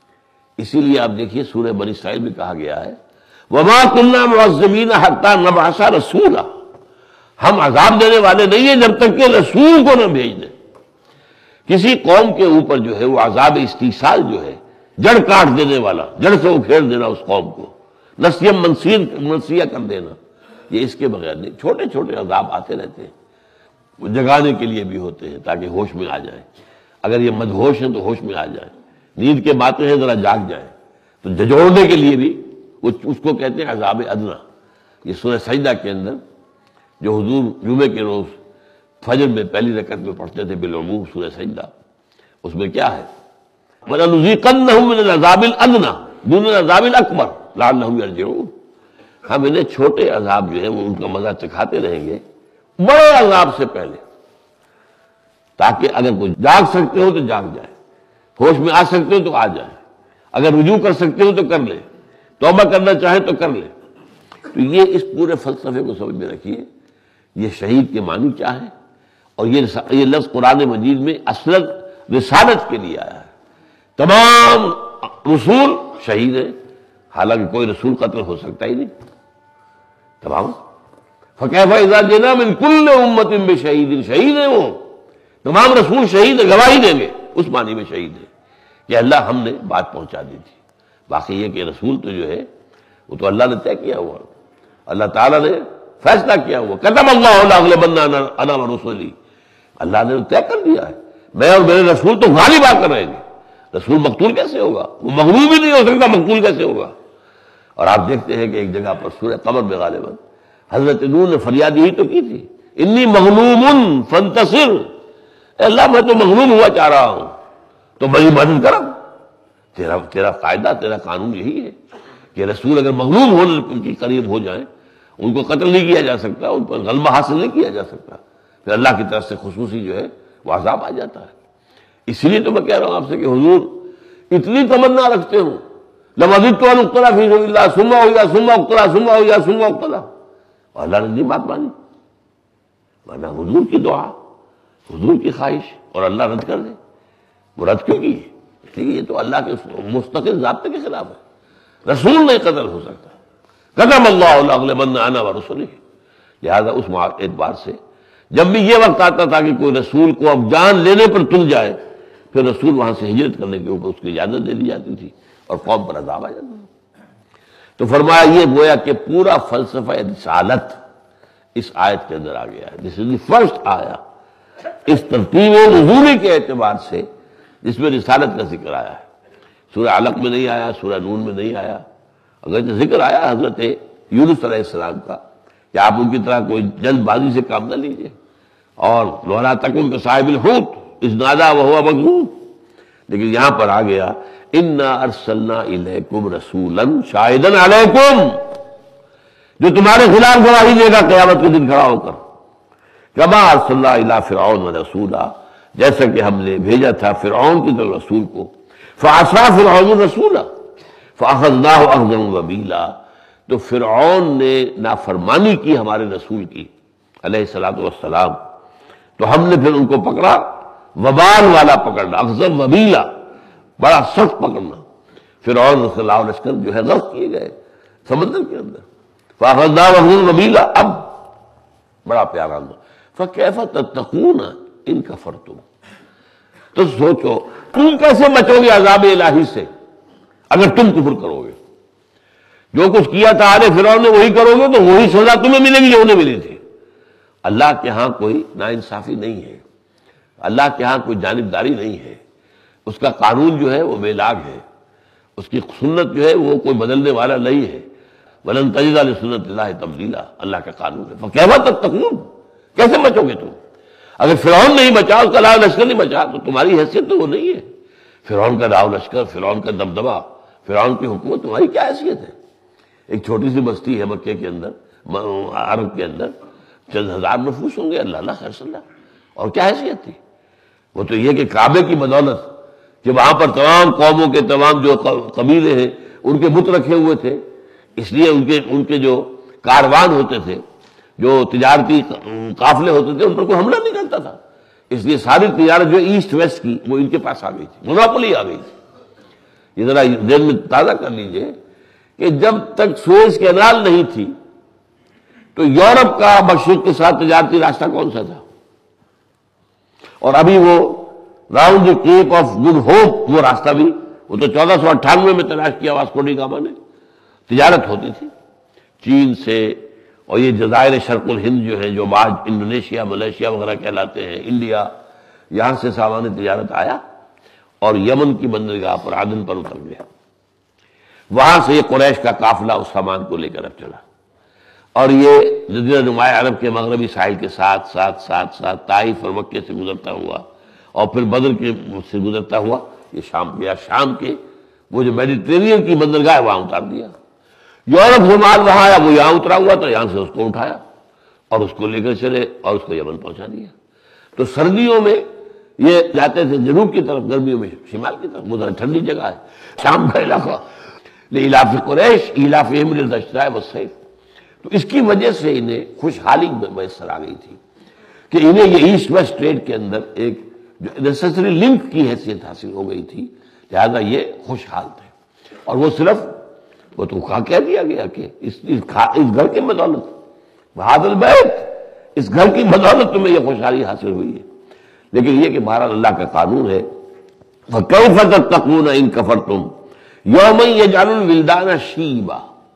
اسی لیے آپ دیکھیے سورہ بنی اسرائیل میں کہا گیا ہے وَمَا كُنَّا مُعَذِّبِينَ حَتَّىٰ نَبْعَثَ رَسُولًا، ہم عذاب دینے والے نہیں ہیں جب تک کہ رسول کو نہ بھیج دیں۔ کسی قوم کے اوپر جو ہے وہ عذاب استیصال جو ہے جڑ کاٹ دینے والا، جڑ سے اکھیڑ دینا اس قوم کو، نسیم منسیر منسیہ کر دینا، یہ اس کے بغیر نہیں۔ چھوٹے چھوٹے عذاب آتے رہتے ہیں، وہ جگانے کے لیے بھی ہوتے ہیں تاکہ ہوش میں آ جائیں۔ اگر یہ مدہوش ہیں تو ہوش میں آ جائیں، نیند کے ماتے ہیں ذرا جاگ جائیں، تو جھجوڑنے کے لیے بھی اس کو کہتے ہیں عذاب ادنا۔ یہ سورہ سجدہ کے اندر جو حضور جمعے کے روز فجر میں پہلی رکعت میں پڑھتے تھے بالعموم سورہ سجدہ، اس میں کیا ہے؟ وَلَنُذِيقَنَّهُم مِّنَ الْعَذَابِ الْأَدْنَىٰ دُونَ الْعَذَابِ الْأَكْبَرِ لَعَلَّهُمْ يَرْجِعُونَ۔ ہم انہیں چھوٹے عذاب جو ہے وہ ان کا مزہ چکھاتے رہیں گے بڑے عذاب سے پہلے، تاکہ اگر کوئی جاگ سکتے ہو تو جاگ جائے، ہوش میں آ سکتے ہو تو آ جائے، اگر رجوع کر سکتے ہو تو کر لے، توبہ کرنا چاہے تو کر لے۔ تو یہ اس پورے فلسفے کو سمجھ میں رکھیے، یہ شہید کے معنی کیا ہے، اور یہ یہ لفظ قرآن مجید میں اصلاً رسالت کے لیے آیا ہے۔ تمام رسول شہید ہیں، حالانکہ کوئی رسول قتل ہو سکتا ہی نہیں، تمام۔ فَكَيْفَ إِذَا جِئْنَا مِن كُلِّ أُمَّةٍ بِشَهِيدٍ، شہید ہیں وہ تمام رسول، شہید ہیں، گواہی دیں گے، اس معنی میں شہید ہے کہ اللہ ہم نے بات پہنچا دی تھی۔ باقی یہ کہ رسول تو جو ہے وہ تو اللہ نے طے کیا ہوا، اللہ تعالیٰ نے فیصلہ کیا ہوا، کتب اللہ لأغلبن انا ورسلی، اللہ نے طے کر دیا ہے میں اور میرے رسول تو غالب آ کر رہیں گے۔ رسول مقتول کیسے ہوگا؟ وہ مغلوب ہی نہیں ہو سکتا، مقتول کیسے ہوگا؟ اور آپ دیکھتے ہیں کہ ایک جگہ پر سورہ قمر میں غالباً حضرت نوح نے فریاد یہی تو کی تھی، انی مغلوب فانتصر، اے اللہ میں تو مغلوب ہوا چاہ رہا ہوں تو میری مدد کرو۔ تیرا تیرا قاعدہ، تیرا قانون یہی ہے کہ رسول اگر مغلوب ہونے کے قریب ہو جائیں، ان کو قتل نہیں کیا جا سکتا، ان پر غلبہ حاصل نہیں کیا جا سکتا، پھر اللہ کی طرف سے خصوصی جو ہے وہ عذاب آ جاتا ہے۔ اسی لیے تو میں کہہ رہا ہوں آپ سے کہ حضور اتنی تمنا رکھتے ہوں، لَوَدِدتُّ أَنْ أُقْتَلَ فِي سَبِيلِ اللَّهِ ثُمَّ أُحْيَا ثُمَّ أُقْتَلَ ثُمَّ أُحْيَا ثُمَّ أُقْتَلَ، اور اللہ نے نہیں بات مانی، ورنہ حضور کی دعا، حضور کی خواہش، اور اللہ رد کر دے۔ وہ رد کیوں کی؟ اس لیے یہ تو اللہ کے مستقل ضابطے کے خلاف ہے، رسول نہیں قتل ہو سکتا۔ قدم اللہ لأغلبن انا ورسلی، لہذا اس اعتبار سے جب بھی یہ وقت آتا تھا کہ کوئی رسول کو اب جان لینے پر تل جائے، پھر رسول وہاں سے ہجرت کرنے کے اوپر اس کی اجازت دے دی جاتی تھی اور قوم پر عذاب آ جاتا تھا۔ تو فرمایا یہ گویا کہ پورا فلسفہ رسالت اس آیت کے اندر آ گیا ہے، دس از دی فرسٹ آیا اس ترتیب نزولی کے اعتبار سے جس میں رسالت کا ذکر آیا ہے۔ سورہ علق میں نہیں آیا، سورہ نون میں نہیں آیا، اگر ذکر آیا حضرت یونس علیہ السلام کا کہ آپ ان کی طرح کوئی جلد بازی سے کام نہ لیجیے، اور لولا تکن بصاحب الحوت اذ نادى وهو مكظوم، لیکن یہاں پر آ گیا انا ارسلنا الیکم رسولا شاہدا علیکم، جو تمہارے خلاف گواہی دے گا قیامت کے دن کھڑا ہو کر، کما ارسلنا الی فرعون رسولا، جیسا کہ ہم نے بھیجا تھا فرعون کی طرف رسول کو، فعصى فرعون الرسول فاخذناه اخذا وبیلا، تو فرعون نے نافرمانی کی ہمارے رسول کی علیہ الصلوۃ والسلام، تو ہم نے پھر ان کو پکڑا وبال والا پکڑنا، اخذا وبیلا، بڑا سخت پکڑنا۔ فرعون صلی اللہ علیہ وسلم جو ہے غرق کیے گئے سمندر کے اندر، فاخذناه اخذا وبیلا، اب بڑا پیارا اندر، فکیف تتقون ان کفرتم، تو سوچو تم کیسے بچو گے عذاب الہی سے اگر تم کفر کرو گے؟ جو کچھ کیا تھا آل فرعون نے وہی کرو گے تو وہی سزا تمہیں ملے گی جو انہیں ملی تھی۔ اللہ کے ہاں کوئی ناانصافی نہیں ہے، اللہ کے ہاں کوئی جانبداری نہیں ہے، اس کا قانون جو ہے وہ بے لاگ ہے، اس کی سنت جو ہے وہ کوئی بدلنے والا نہیں ہے، وَلَن تَجِدَ لِسُنَّتِ اللَّهِ تَبْدِيلًا، اللہ کا قانون ہے۔ فَكَيْفَ تَتَّقُونَ، کیسے بچو گے تم؟ اگر فرعون نہیں بچا، اس کا لاؤ لشکر نہیں بچا، تو تمہاری حیثیت تو وہ نہیں ہے۔ فرعون کا لاؤ لشکر، فرعون کا دبدبہ، فرعون کی حکومت، تمہاری کیا حیثیت ہے؟ ایک چھوٹی سی بستی ہے مکے کے اندر، عرب کے اندر، چند ہزار نفوس ہوں گے، اللہ اللہ خیر صلی اللہ، اور کیا حیثیت تھی؟ وہ تو یہ کہ کعبے کی بدولت کہ وہاں پر تمام قوموں کے تمام جو قبیلے ہیں ان کے بت رکھے ہوئے تھے، اس لیے ان کے ان کے جو کاروان ہوتے تھے، جو تجارتی قافلے ہوتے تھے، ان پر کوئی حملہ نہیں کرتا تھا، اس لیے ساری تجارت جو ایسٹ ویسٹ کی وہ ان کے پاس آ گئی تھی، مونوپولی آ گئی تھی۔ یہ ذرا ذہن میں تازہ کر لیجئے کہ جب تک سوئز کینال نہیں تھی تو یورپ کا مشرق کے ساتھ تجارتی راستہ کون سا تھا؟ اور ابھی وہ round the Cape of Good Hope وہ راستہ بھی وہ تو چودہ سو اٹھانوے میں تلاش کیا واسکو ڈی گاما نے. تجارت ہوتی تھی چین سے، اور یہ جزائر شرق الہند جو ہیں، جو بعض انڈونیشیا ملیشیا وغیرہ کہلاتے ہیں، انڈیا، یہاں سے سامان تجارت آیا اور یمن کی بندرگاہ پر عدن پر اتر گیا. وہاں سے یہ قریش کا قافلہ اس سامان کو لے کر اب چلا، اور یہ جزیرہ نمایاں عرب کے مغربی ساحل کے ساتھ ساتھ ساتھ ساتھ طائف اور مکے سے گزرتا ہوا، اور پھر بدر کے سے گزرتا ہوا یہ شام گیا. شام کے وہ جو میڈیٹرینین کی بندرگاہ ہے وہاں اتار دیا. یورپ سے مال وہاں آیا، وہ یہاں اترا ہوا تھا، یہاں سے اس کو اٹھایا اور اس کو لے کر چلے اور اس کو یمن پہنچا دیا. تو سردیوں میں یہ جاتے تھے جنوب کی طرف، گرمیوں میں شمال کی طرف. وہ ٹھنڈی جگہ ہے شام کا علاقہ. لإلاف قریش إیلافہم رحلۃ الشتاء والصیف. تو اس کی وجہ سے انہیں خوشحالی میسر آ گئی تھی کہ انہیں یہ ایسٹ ویسٹ ٹریڈ کے اندر ایک جو نیسیسری لنک کی حیثیت حاصل ہو گئی تھی، لہذا یہ خوشحال تھے. اور وہ صرف وہ تو کہہ دیا گیا کہ اس اس گھر کی بدولت، بہاد البیت، اس گھر کی بدولت تمہیں یہ خوشحالی حاصل ہوئی ہے. لیکن یہ کہ بہرحال اللہ کا قانون ہے، فَكَيْفَ تَتَّقُونَ إِن كَفَرْتُمْ يَوْمًا يَجْعَلُ الْوِلْدَانَ شِيبًا.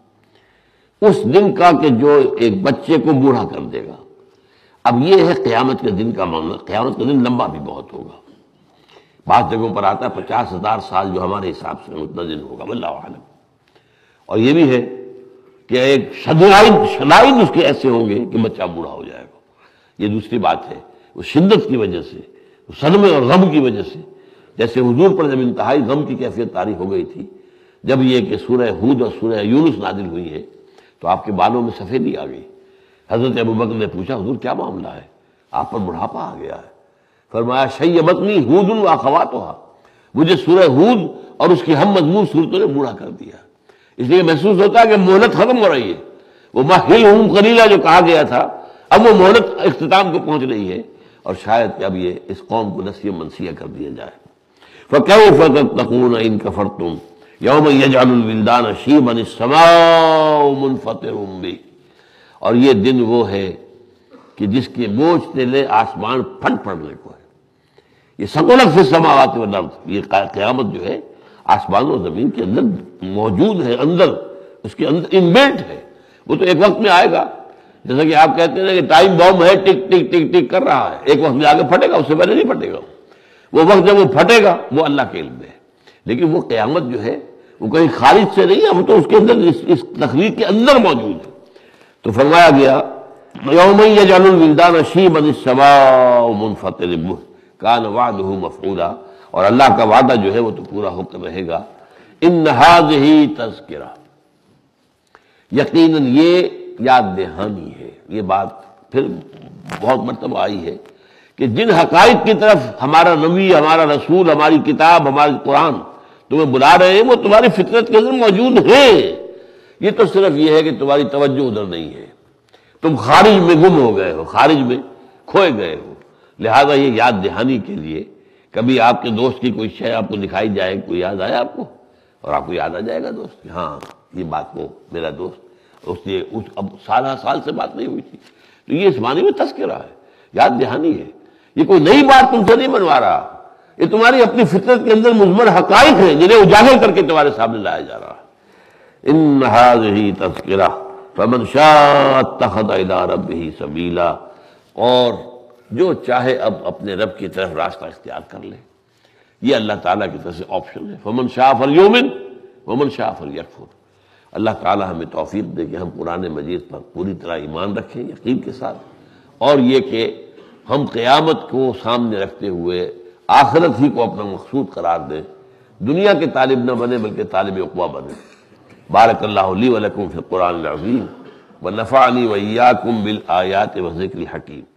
اس دن کا کہ جو ایک بچے کو بوڑھا کر دے گا. اب یہ ہے قیامت کے دن کا معاملہ. قیامت کا دن لمبا بھی بہت ہوگا، بعض جگہوں پر آتا ہے پچاس ہزار سال جو ہمارے حساب سے اتنا دن ہوگا، واللہ اعلم. اور یہ بھی ہے کہ ایک شدائد شدائد اس کے ایسے ہوں گے کہ بچہ بوڑھا ہو جائے گا. یہ دوسری بات ہے، وہ شدت کی وجہ سے، صدمے اور غم کی وجہ سے. جیسے حضور پر جب انتہائی غم کی کیفیت طاری ہو گئی تھی جب یہ کہ سورہ ہود اور سورہ یونس نازل ہوئی ہے، تو آپ کے بالوں میں سفیدی آ گئی. حضرت ابوبکر نے پوچھا حضور کیا معاملہ ہے، آپ پر بڑھاپا آ گیا ہے؟ فرمایا شیبتنی ہود واخواتھا، مجھے سورہ ہود اور اس کی ہم مضمون صورتوں نے بوڑھا کر دیا. اس لیے محسوس ہوتا ہے کہ مہلت ختم ہو رہی ہے. وہ مہلہم قلیلا جو کہا گیا تھا، اب وہ مہلت اختتام کو پہنچ رہی ہے، اور شاید کہ اب یہ اس قوم کو نسیہ منسیہ کر دیا جائے. فَكَيْفَ تَتَّقُونَ إِن كَفَرْتُمْ يَوْمًا يَجْعَلُ الْوِلْدَانَ شِيبًا السَّمَاءُ مُنْفَطِرٌ بِهِ. اور یہ دن وہ ہے کہ جس کے بوجھ تلے آسمان پھٹ پڑنے کو ہے. یہ ثقلت فی السماوات والارض، یہ قیامت جو ہے آسمان و زمین کے اندر موجود ہے، اندر اس کے اندر انبلٹ ہے. وہ تو ایک وقت میں آئے گا، جیسا کہ آپ کہتے ہیں کہ ٹائم بم ہے، ٹک ٹک ٹک ٹک کر رہا ہے، ایک وقت میں آگے پھٹے گا، اس سے پہلے نہیں پھٹے گا. وہ وقت جب وہ پھٹے گا وہ اللہ کے علم میں ہے. لیکن وہ قیامت جو ہے وہ کہیں خارج سے نہیں ہے، وہ تو اس کے اندر اس, اس تخلیق کے اندر موجود ہے. تو فرمایا گیا یوم یجعل الولدان شیبا السماء منفطر به کان وعده مفعولا. اور اللہ کا وعدہ جو ہے وہ تو پورا ہو کر رہے گا. ان هذه تذکرہ، یقیناً یہ یاد دہانی ہے. یہ بات پھر بہت مرتبہ آئی ہے کہ جن حقائق کی طرف ہمارا نبی، ہمارا رسول، ہماری کتاب، ہماری قرآن تمہیں بلا رہے ہیں وہ تمہاری فطرت کے اندر موجود ہیں. یہ تو صرف یہ ہے کہ تمہاری توجہ ادھر نہیں ہے، تم خارج میں گم ہو گئے ہو، خارج میں کھوئے گئے ہو. لہذا یہ یاد دہانی کے لیے کبھی آپ کے دوست کی کوئی شے آپ کو دکھائی جائے، کوئی یاد آیا آپ کو، اور آپ کو یاد آ جائے گا دوست کہ ہاں یہ بات کو میرا دوست اس نے اب سالہ سال سے بات نہیں ہوئی تھی. تو یہ اس معنی میں تذکرہ ہے، یاد دہانی ہے. یہ کوئی نئی بات تم سے نہیں بنوا رہا، یہ تمہاری اپنی فطرت کے اندر مضمر حقائق ہیں جنہیں اجاگر کر کے تمہارے سامنے لایا جا رہا ہے. ان هذه تذکرہ فمن شاء اتخذ الى ربه سبیلا. اور جو چاہے اب اپنے رب کی طرف راستہ اختیار کر لے. یہ اللہ تعالیٰ کی طرف سے آپشن ہے. فمن شاء فلیؤمن ومن شاء فلیکفر. اللہ تعالیٰ ہمیں توفیق دے کہ ہم قرآن مجید پر پوری طرح ایمان رکھیں یقین کے ساتھ، اور یہ کہ ہم قیامت کو سامنے رکھتے ہوئے آخرت ہی کو اپنا مقصود قرار دیں، دنیا کے طالب نہ بنے بلکہ طالب عقبہ بنے. بارک اللہ لی ولکم فی القرآن العظیم ونفعنی وإیاکم بالآیات وذکر الحکیم.